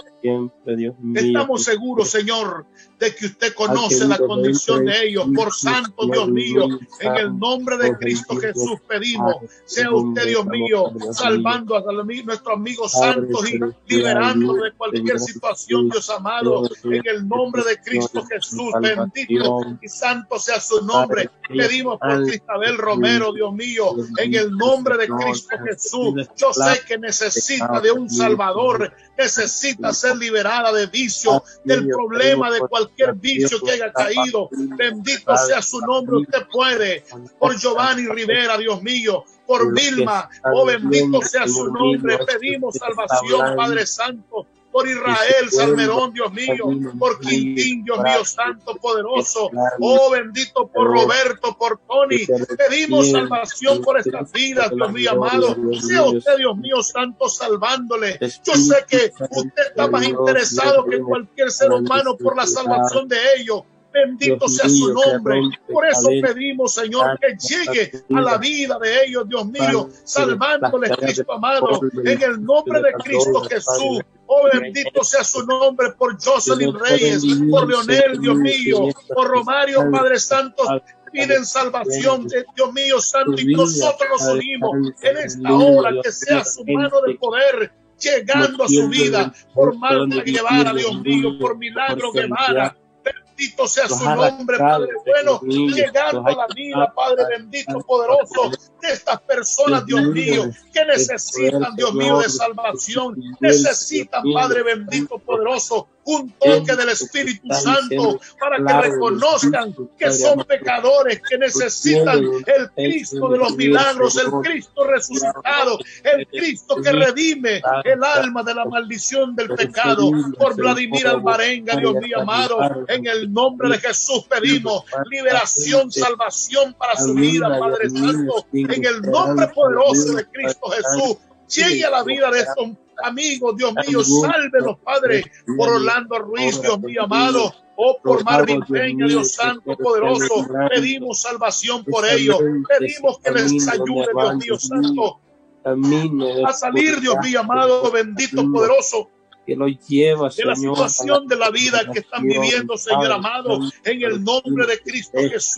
Estamos seguros, Señor, de que usted conoce la condición de ellos. Por santo, Dios mío, en el nombre de Cristo Jesús pedimos, sea usted, Dios mío, salvando a nuestros amigos santos y liberándolo de cualquier situación, Dios amado, en el nombre de Cristo Jesús. Bendito y santo sea su nombre. Pedimos por Cristabel Romero, Dios mío, en el nombre de Cristo Jesús. Yo sé que necesita de un Salvador, necesita ser liberada de vicio, del problema de cualquier vicio que haya caído. Bendito sea su nombre. Usted puede. Por Giovanni Rivera, Dios mío, por Vilma, oh bendito sea su nombre. Pedimos salvación, Padre Santo, por Israel Salmerón, Dios mío, por Quintín, Dios mío, santo, poderoso, oh bendito, por Roberto, por Tony. Pedimos salvación por estas vidas, Dios mío amado. Sea usted, Dios mío, santo, salvándole. Yo sé que usted está más interesado que cualquier ser humano por la salvación de ellos. Bendito sea su nombre. Por eso pedimos, Señor, que llegue a la vida de ellos, Dios mío, salvándoles, Cristo amado, en el nombre de Cristo Jesús. Oh, bendito sea su nombre por Jocelyn Reyes, por Leonel, Dios mío, por Romario, Padre Santo. Piden salvación, Dios mío santo, y nosotros nos unimos en esta hora, que sea su mano de poder llegando a su vida, por Marta Guevara, Dios mío, por Milagro Guevara. Bendito sea su nombre, Padre bueno, llegando a la vida, Padre bendito, poderoso, de estas personas, Dios mío, que necesitan, Dios mío, de salvación, necesitan, Padre bendito, poderoso, un toque del Espíritu Santo para que reconozcan que son pecadores, que necesitan el Cristo de los milagros, el Cristo resucitado, el Cristo que redime el alma de la maldición del pecado. Por Vladimir Alvarenga, Dios mío amado, en el nombre de Jesús pedimos liberación, salvación para su vida, Padre Santo, en el nombre poderoso de Cristo Jesús. Llegue a la vida de estos amigos, Dios mío, sálvelos, Padre, por Orlando Ruiz, Dios mío amado, o por Marvin Peña, Dios santo, poderoso. Pedimos salvación por ellos, pedimos que les ayude, Dios mío santo, a salir, Dios mío amado, bendito, poderoso, que lo lleva, de la situación de la vida que están viviendo, Señor amado, en el nombre de Cristo Jesús.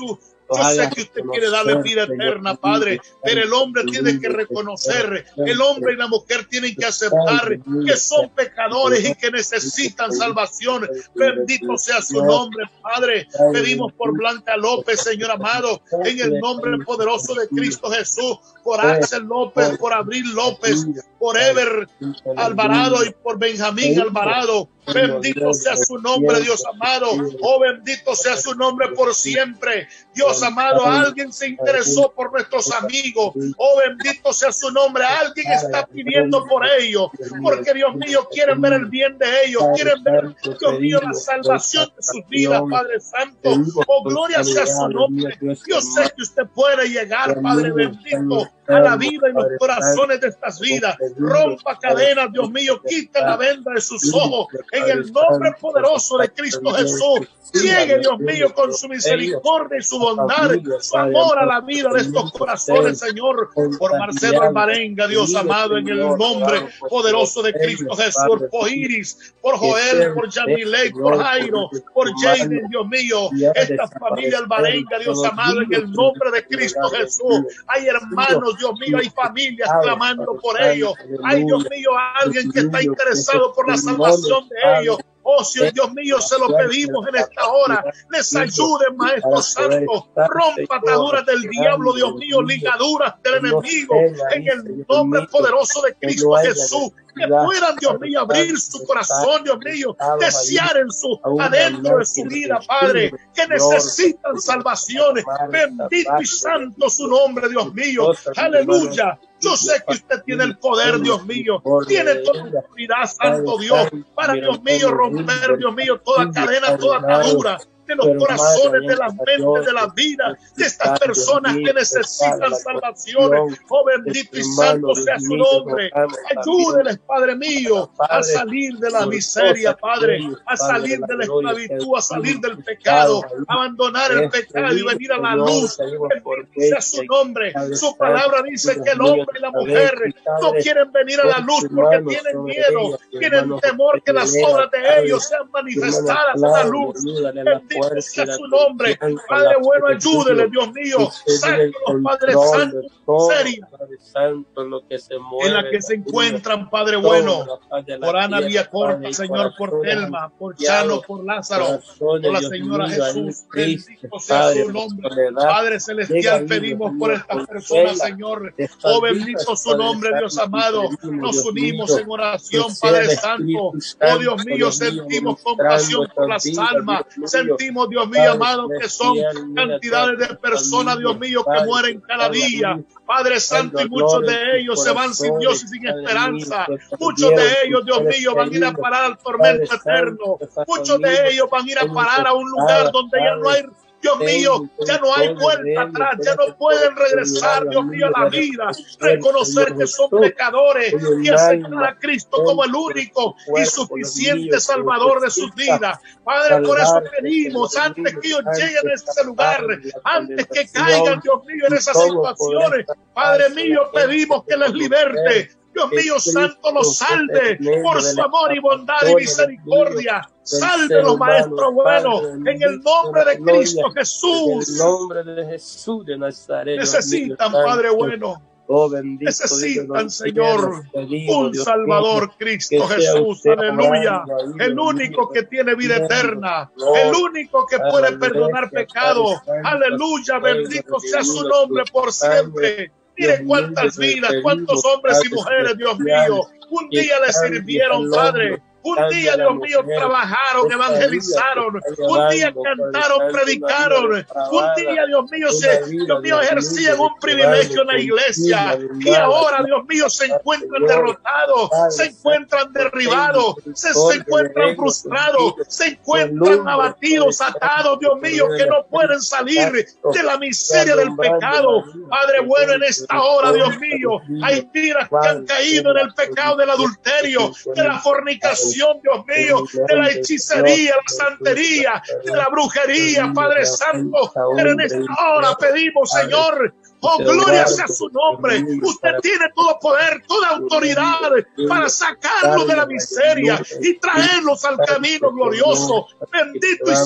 Yo sé que usted quiere darle vida eterna, Padre, pero el hombre tiene que reconocer, el hombre y la mujer tienen que aceptar que son pecadores y que necesitan salvación. Bendito sea su nombre, Padre. Pedimos por Blanca López, Señor amado, en el nombre poderoso de Cristo Jesús, por Axel López, por Abril López, por Ever Alvarado y por Benjamín Alvarado. Bendito sea su nombre, Dios amado. Oh, bendito sea su nombre por siempre. Dios amado, alguien se interesó por nuestros amigos. Oh, bendito sea su nombre. Alguien está pidiendo por ellos, porque Dios mío, quieren ver el bien de ellos, quieren ver, Dios mío, la salvación de sus vidas, Padre Santo. Oh, gloria sea su nombre. Yo sé que usted puede llegar, Padre bendito, a la vida y los corazones de estas vidas. Rompa cadenas, Dios mío, quita la venda de sus ojos en el nombre poderoso de Cristo Jesús. Llegue, Dios mío, con su misericordia y su bondad, su amor a la vida de estos corazones, Señor. Por Marcelo Alvarenga, Dios amado, en el nombre poderoso de Cristo Jesús. Por Iris, por Joel, por Yamilei, por Jairo, por Jaden, Dios mío. Esta familia Alvarenga, Dios amado, en el nombre de Cristo Jesús. Hay hermanos, Dios mío, hay familias clamando por ellos. Hay, Dios mío, alguien que está interesado por la salvación de ellos. Oh, si Dios mío, se lo pedimos en esta hora. Les ayude, Maestro Santo. Rompa ataduras del diablo, Dios mío, ligaduras del enemigo. En el nombre poderoso de Cristo Jesús. Que puedan, Dios mío, abrir su corazón, Dios mío, desear en su adentro de su vida, Padre, que necesitan salvaciones. Bendito y santo su nombre, Dios mío. Aleluya. Yo sé que usted tiene el poder, Dios mío. Tiene toda la autoridad, Santo Dios, para, Dios mío, romper, Dios mío, toda cadena, toda atadura de los corazones, de las mentes, de la vida de estas personas que necesitan salvaciones. Oh, bendito y santo sea su nombre. Ayúdeles, Padre mío, a salir de la miseria, Padre, a salir de la esclavitud, a salir del pecado, abandonar el pecado y venir a la luz. Bendito sea su nombre. Su palabra dice que el hombre y la mujer no quieren venir a la luz porque tienen miedo, tienen temor que las obras de ellos sean manifestadas a la luz. Bendito sea su nombre. Padre bueno, ayúdele, Dios mío. Sáquenos, Padre Santo, seria en la que se encuentran, Padre bueno. Por Ana Villacorta, Señor, por Telma, por Chano, por Lázaro, por la Señora Jesús. Bendito sea su nombre. Padre celestial, pedimos por estas personas, Señor. Oh, bendito su nombre, Dios amado. Nos unimos en oración, Padre Santo. Oh, Dios mío, sentimos compasión por las almas. Sentimos, Dios mío, amado, que son cantidades de personas, Dios mío, que mueren cada día. Padre Santo, y muchos de ellos se van sin Dios y sin esperanza. Muchos de ellos, Dios mío, van a ir a parar al tormento eterno. Muchos de ellos van a ir a parar a un lugar donde ya no hay, Dios mío, ya no hay vuelta atrás, ya no pueden regresar, Dios mío, a la vida, reconocer que son pecadores y aceptar a Cristo como el único y suficiente Salvador de sus vidas. Padre, por eso pedimos, antes que ellos lleguen a ese lugar, antes que caigan, Dios mío, en esas situaciones, Padre mío, pedimos que les liberte. Dios mío, santo, los salve por su amor y bondad y misericordia. Sálvelos, Maestro bueno, en el nombre de Cristo Jesús. En el nombre de Jesús de Nazaret. Necesitan, Padre bueno. Oh, bendito necesitan, Señor, un Salvador, Cristo Jesús, aleluya, el único que tiene vida eterna, el único que puede perdonar pecados, aleluya, bendito sea su nombre por siempre. Mire cuántas vidas, cuántos hombres y mujeres, Dios mío, un día le sirvieron, Padre. Un día, Dios mío, trabajaron, evangelizaron. Un día cantaron, predicaron. Un día, Dios mío, ejercían un privilegio en la iglesia. Y ahora, Dios mío, se encuentran derrotados, se encuentran derribados, se encuentran frustrados, se encuentran abatidos, atados, Dios mío, que no pueden salir de la miseria del pecado. Padre bueno, en esta hora, Dios mío, hay vidas que han caído en el pecado del adulterio, de la fornicación, Dios mío, de la hechicería, la santería, de la brujería, Padre Santo. Pero en esta hora pedimos, Señor, oh, gloria sea su nombre. Usted tiene todo poder, toda autoridad para sacarlos de la miseria y traerlos al camino glorioso. Bendito y santo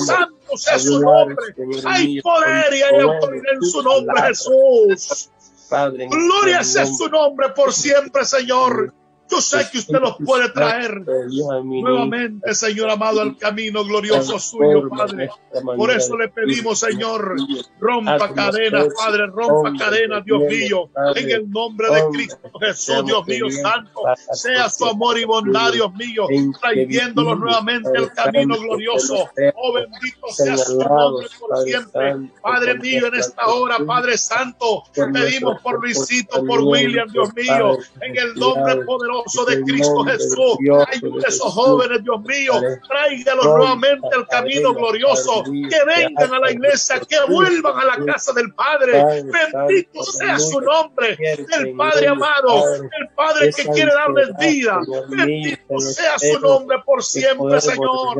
Bendito sea su nombre. Hay poder y hay autoridad en su nombre, Jesús. Padre, Gloria sea su nombre por siempre, Señor. Yo sé que usted los puede traer nuevamente, Señor amado, al camino glorioso suyo, Padre. Por eso le pedimos, Señor, rompa cadenas, Padre, rompa cadenas, Dios mío, en el nombre de Cristo Jesús, Dios mío santo. Sea su amor y bondad, Dios mío, trayéndolos nuevamente al camino glorioso. Oh, bendito sea su nombre por siempre. Padre mío, en esta hora, Padre santo, pedimos por Luisito, por William, Dios mío, en el nombre poderoso de Cristo Jesús. Ayude a esos jóvenes, Dios mío, tráigalos nuevamente al camino glorioso, que vengan a la iglesia, que vuelvan a la casa del Padre. Bendito sea su nombre, el Padre amado, el Padre que quiere darles vida. Bendito sea su nombre por siempre, Señor.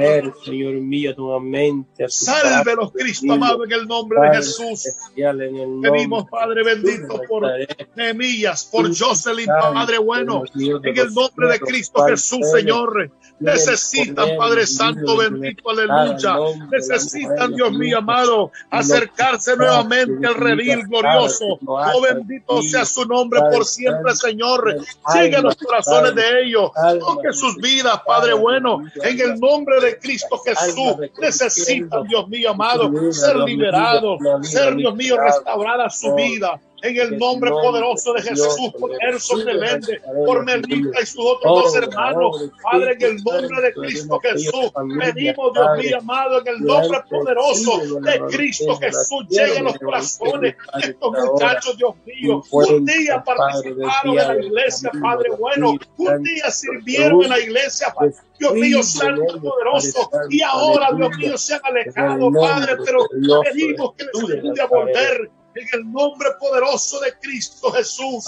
Sálvelos, Cristo amado, en el nombre de Jesús. Pedimos, Padre bendito, por Nehemías, por Jocelyn, Padre bueno, en el nombre de Cristo Jesús, Señor. Necesitan, Padre Santo, bendito, aleluya. Necesitan, Dios mío amado, acercarse nuevamente al redil glorioso. Oh, bendito sea su nombre por siempre, Señor. Llegue a los corazones de ellos. Toque sus vidas, Padre bueno. En el nombre de Cristo Jesús, necesitan, Dios mío amado, ser liberados, ser, Dios mío, restaurada su vida. En el nombre poderoso de Jesús, por Gerson Meléndez, por Melita y sus otros dos hermanos, Padre, en el nombre de Cristo Jesús, pedimos, Dios mío amado, en el nombre poderoso de Cristo Jesús, llegue a los corazones de estos muchachos, Dios mío. Un día participaron en la iglesia, Padre bueno, un día sirvieron en la iglesia, Dios mío, santo y poderoso, y ahora, Dios mío, se han alejado, Padre, pero pedimos que les ayude a volver. En el nombre poderoso de Cristo Jesús.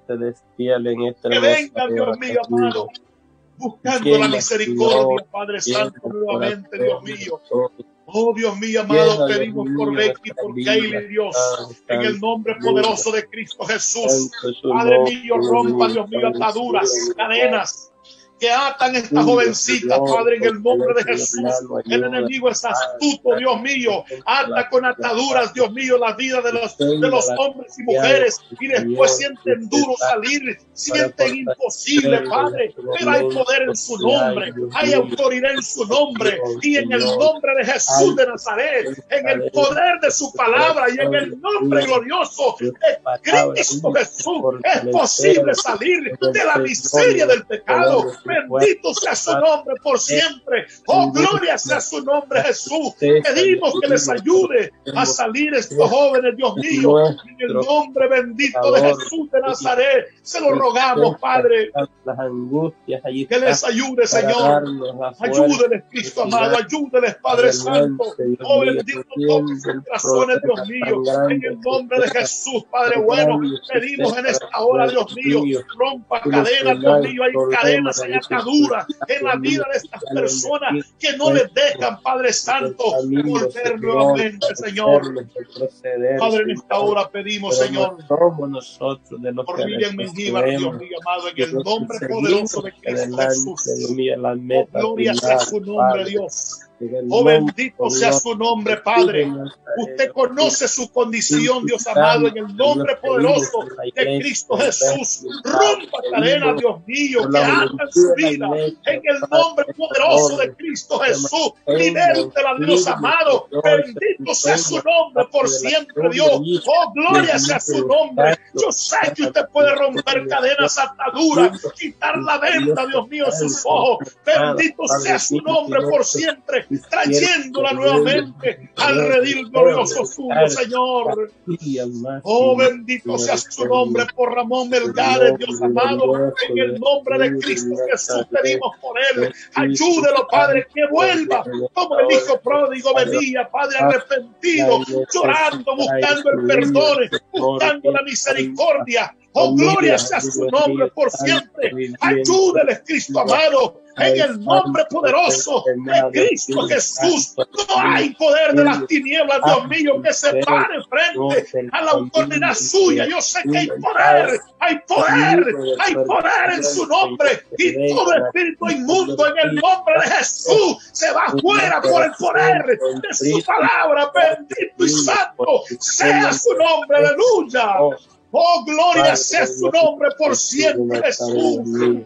Que vengan, Dios mío amado, buscando la misericordia, Padre Santo, nuevamente, Dios mío. Oh, Dios mío amado, pedimos por Becky, por Kaylee, Dios, en el nombre poderoso de Cristo Jesús. Padre mío, rompa, Dios mío, ataduras, cadenas que atan a esta jovencita, Padre, en el nombre de Jesús. El enemigo es astuto, Dios mío. Ata con ataduras, Dios mío, la vida de los hombres y mujeres, y después sienten duro salir, sienten imposible, Padre. Pero hay poder en su nombre, hay autoridad en su nombre, y en el nombre de Jesús de Nazaret, en el poder de su palabra y en el nombre glorioso de Cristo Jesús, es posible salir de la miseria del pecado. Bendito sea su nombre por siempre. Oh, gloria sea su nombre, Jesús. Pedimos que les ayude a salir estos jóvenes, Dios mío. En el nombre bendito de Jesús de Nazaret, se lo rogamos, Padre. Que les ayude, Señor. Ayúdeles, Cristo amado. Ayúdeles, Padre Santo. Oh, bendito todos sus corazones, Dios mío. En el nombre de Jesús, Padre bueno. Pedimos en esta hora, Dios mío, rompa cadenas, Dios mío. Hay cadenas, hay ataduras en la vida de estas personas que no les dejan, Padre Santo, volver nuevamente, Señor. Padre, en esta hora pedimos, Señor, por Miriam Mengíbar, Dios mío amado, en el nombre poderoso de Cristo Jesús. Oh, gloria sea su nombre, Dios. Oh, bendito sea su nombre, Padre. Usted conoce su condición, Dios amado, en el nombre poderoso de Cristo Jesús. Rompa cadenas, Dios mío, que atan su vida. En el nombre poderoso de Cristo Jesús. Libértela, Dios amado. Bendito sea su nombre por siempre, Dios. Oh, gloria sea su nombre. Yo sé que usted puede romper cadenas, ataduras, quitar la venda, Dios mío, sus ojos. Bendito sea su nombre por siempre, trayéndola nuevamente al redil glorioso suyo, Señor. Oh, bendito sea su nombre por Ramón Melgares, Dios amado. En el nombre de Cristo Jesús pedimos por él. Ayúdelo, Padre, que vuelva como el hijo pródigo venía, Padre, arrepentido, llorando, buscando el perdón, buscando la misericordia. Oh, gloria sea su nombre por siempre. Ayúdeles, Cristo amado, en el nombre poderoso de Cristo Jesús. No hay poder de las tinieblas, Dios mío, que se pare frente a la autoridad suya. Yo sé que hay poder, hay poder, hay poder en su nombre, y todo espíritu inmundo en el nombre de Jesús se va fuera por el poder de su palabra. Bendito y santo sea su nombre, aleluya. Oh, gloria sea su nombre por siempre, Jesús.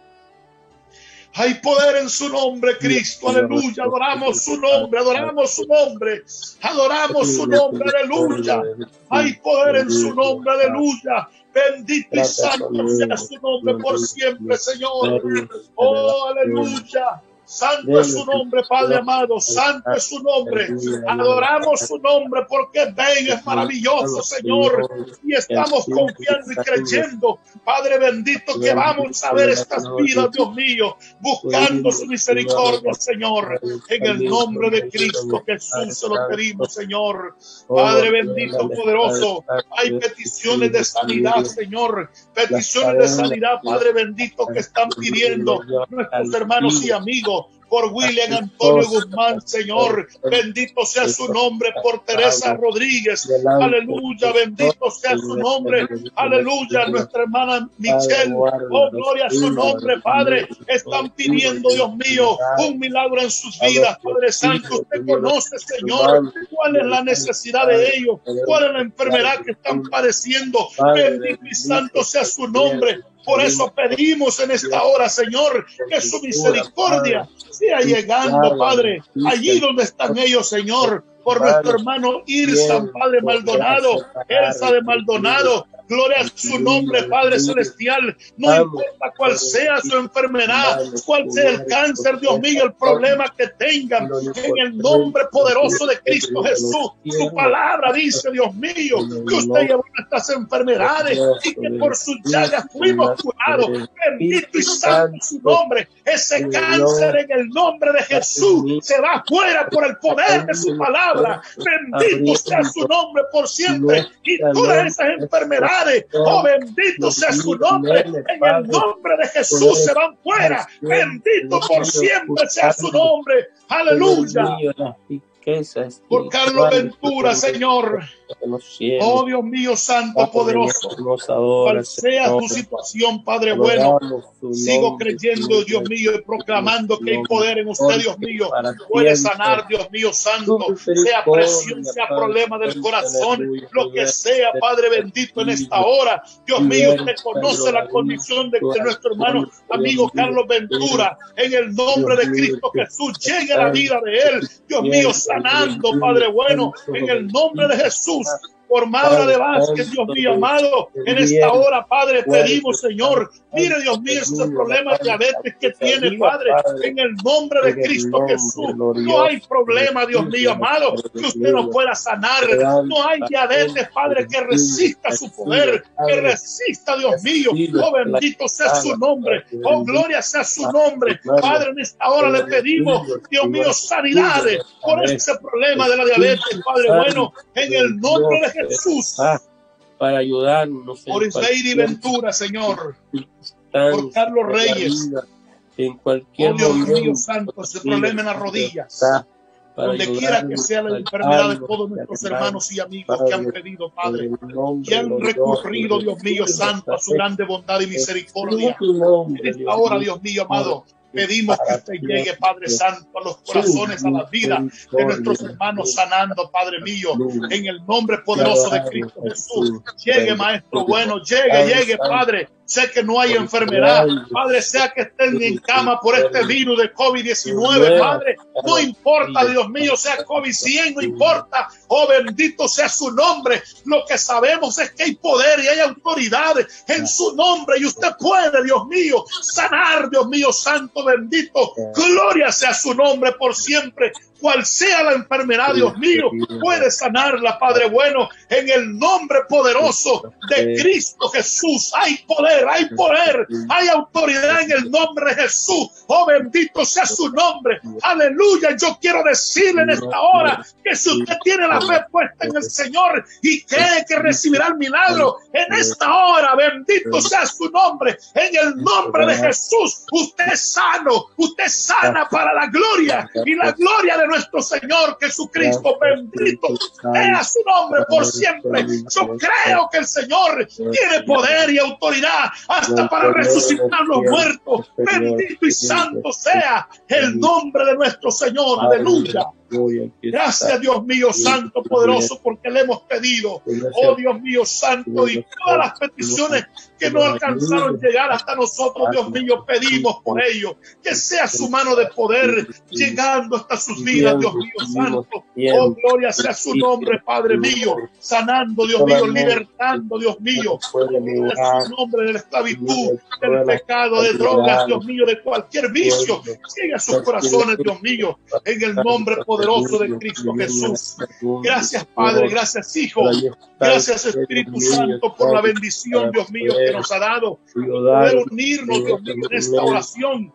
Hay poder en su nombre, Cristo, aleluya. Adoramos su nombre, adoramos su nombre, adoramos su nombre, aleluya. Hay poder en su nombre, aleluya. Bendito y santo sea su nombre por siempre, Señor. Oh, aleluya. Santo es su nombre, Padre amado. Santo es su nombre. Adoramos su nombre porque es bello, es maravilloso, Señor. Y estamos confiando y creyendo, Padre bendito, que vamos a ver estas vidas, Dios mío, buscando su misericordia, Señor. En el nombre de Cristo Jesús se lo pedimos, Señor. Padre bendito, poderoso. Hay peticiones de sanidad, Señor. Peticiones de sanidad, Padre bendito, que están pidiendo nuestros hermanos y amigos. Por William Antonio Guzmán, Señor, bendito sea su nombre. Por Teresa Rodríguez, aleluya, bendito sea su nombre, aleluya. Nuestra hermana Michelle, oh, gloria a su nombre, Padre. Están pidiendo, Dios mío, un milagro en sus vidas, Padre Santo. Usted conoce, Señor, cuál es la necesidad de ellos, cuál es la enfermedad que están padeciendo. Bendito y santo sea su nombre. Por eso pedimos en esta hora, Señor, que su misericordia sea llegando, Padre, allí donde están ellos, Señor. Por nuestro hermano Irsan, Padre Maldonado, Elsa de Maldonado. Gloria a su nombre, Padre Celestial. No importa cuál sea su enfermedad, cuál sea el cáncer, Dios mío, el problema que tengan, en el nombre poderoso de Cristo Jesús. Su palabra dice, Dios mío, que usted llevó estas enfermedades y que por sus llagas fuimos curados. Bendito y santo su nombre. Ese cáncer en el nombre de Jesús se va fuera por el poder de su palabra. Bendito sea su nombre por siempre. Y todas esas enfermedades, oh, bendito sea su nombre, en el nombre de Jesús se van fuera. Bendito por siempre sea su nombre. Aleluya. Por Carlos Ventura, Señor. Oh, Dios mío, santo, poderoso. Cual sea tu situación, Padre bueno, sigo creyendo, Dios mío, y proclamando que hay poder en usted, Dios mío. Puede sanar, Dios mío, santo. Sea presión, sea problema del corazón, lo que sea, Padre bendito, en esta hora. Dios mío, usted conoce la condición de nuestro hermano, amigo Carlos Ventura. En el nombre de Cristo Jesús, llegue a la vida de él. Dios mío, sanando, Padre bueno, en el nombre de Jesús. Por Maura de Vázquez, Dios mío amado, en esta hora, Padre, pedimos, Señor, mire, Dios mío, ese problema de diabetes que tiene, Padre, en el nombre de Cristo Jesús. No hay problema, Dios mío amado, que usted no pueda sanar. No hay diabetes, Padre, que resista su poder, que resista, Dios mío. Oh, bendito sea su nombre. Oh, gloria sea su nombre. Padre, en esta hora le pedimos, Dios mío, sanidades por ese problema de la diabetes, Padre bueno, en el nombre de Jesús. Para ayudarnos. Por Ismael Ventura, Señor. Por Carlos Reyes. En cualquier Dios mío santo, ese problema en las rodillas. Donde quiera que sea la enfermedad de todos nuestros hermanos y amigos que han pedido, Padre, que han recurrido, Dios mío santo, a su grande bondad y misericordia. En esta hora, Dios mío amado, pedimos que usted llegue, Padre Santo, a los corazones, a la vida de nuestros hermanos, sanando, Padre mío, en el nombre poderoso de Cristo Jesús. Llegue, Maestro bueno, llegue, Padre. Sé que no hay enfermedad, Padre, sea que estén en cama por este virus de COVID-19, Padre, no importa, Dios mío, sea COVID-100, no importa, oh, bendito sea su nombre. Lo que sabemos es que hay poder y hay autoridad en su nombre y usted puede, Dios mío, sanar, Dios mío, santo, bendito, gloria sea su nombre por siempre. Cual sea la enfermedad, Dios mío, puede sanarla, Padre bueno, en el nombre poderoso de Cristo Jesús. Hay poder, hay autoridad en el nombre de Jesús. Oh, bendito sea su nombre. Aleluya. Yo quiero decirle en esta hora que si usted tiene la fe puesta en el Señor y cree que recibirá el milagro en esta hora, bendito sea su nombre. En el nombre de Jesús, usted es sano, usted es sana para la gloria y la gloria de nuestro Señor Jesucristo. Bendito sea su nombre por siempre. Yo creo que el Señor tiene poder y autoridad hasta para resucitar los muertos. Bendito y santo sea el nombre de nuestro Señor. Aleluya. Gracias, Dios mío, santo, poderoso, porque le hemos pedido, oh Dios mío, santo, y todas las peticiones que no alcanzaron llegar hasta nosotros, Dios mío, pedimos por ello, que sea su mano de poder llegando hasta sus vidas, Dios mío, santo. Oh, gloria sea su nombre, Padre mío, sanando, Dios mío, libertando, Dios mío, en su nombre de la esclavitud, del pecado, de drogas, Dios mío, de cualquier vicio. Llegue a sus corazones, Dios mío, en el nombre poderoso de Cristo Jesús. Gracias, Padre, gracias, Hijo, gracias, Espíritu Santo, por la bendición, Dios mío, que nos ha dado poder unirnos, Dios mío, en esta oración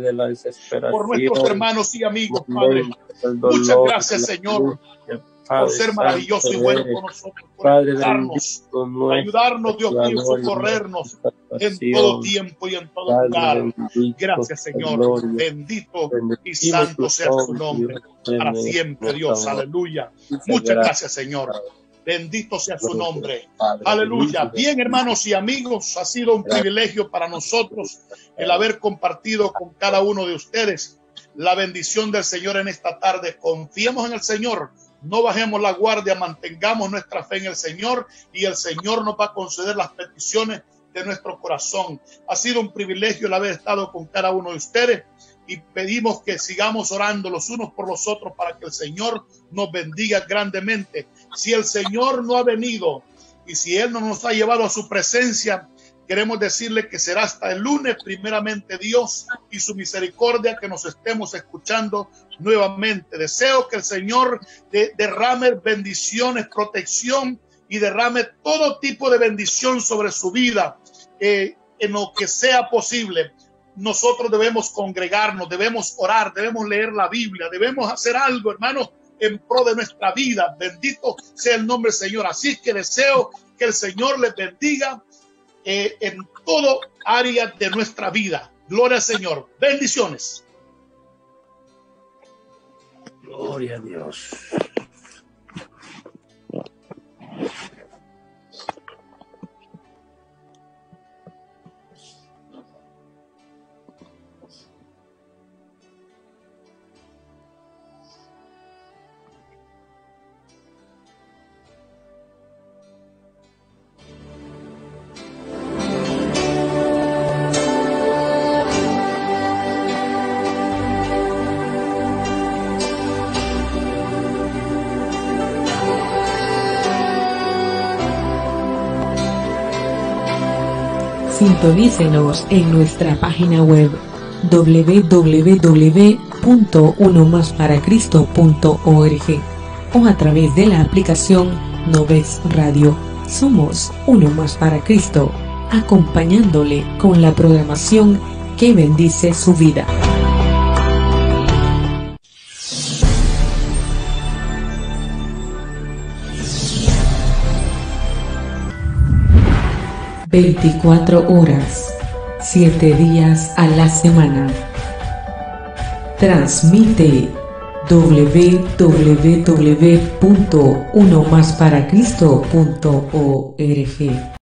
por nuestros hermanos y amigos, Padre. Muchas gracias, Señor, por ser maravilloso y bueno con nosotros, por ayudarnos, Dios mío, socorrernos en todo tiempo y en todo lugar. Gracias, Señor. Bendito y santo sea su nombre para siempre, Dios. Aleluya. Muchas gracias, Señor. Bendito sea su nombre. Aleluya. Bien, hermanos y amigos, ha sido un privilegio para nosotros el haber compartido con cada uno de ustedes la bendición del Señor en esta tarde. Confiemos en el Señor. No bajemos la guardia, mantengamos nuestra fe en el Señor y el Señor nos va a conceder las peticiones de nuestro corazón. Ha sido un privilegio el haber estado con cada uno de ustedes y pedimos que sigamos orando los unos por los otros para que el Señor nos bendiga grandemente. Si el Señor no ha venido y si Él no nos ha llevado a su presencia, queremos decirle que será hasta el lunes, primeramente Dios y su misericordia, que nos estemos escuchando nuevamente. Deseo que el Señor derrame bendiciones, protección y derrame todo tipo de bendición sobre su vida. En lo que sea posible, nosotros debemos congregarnos, debemos orar, debemos leer la Biblia, debemos hacer algo, hermanos, en pro de nuestra vida. Bendito sea el nombre del Señor. Así que deseo que el Señor les bendiga en todo área de nuestra vida. Gloria al Señor. Bendiciones. Gloria a Dios. Sintonícenos en nuestra página web www.unomasParaCristo.org o a través de la aplicación Noves Radio. Somos Uno Más para Cristo, acompañándole con la programación que bendice su vida. ...24 horas, 7 días a la semana. Transmite www.unomasparacristo.org.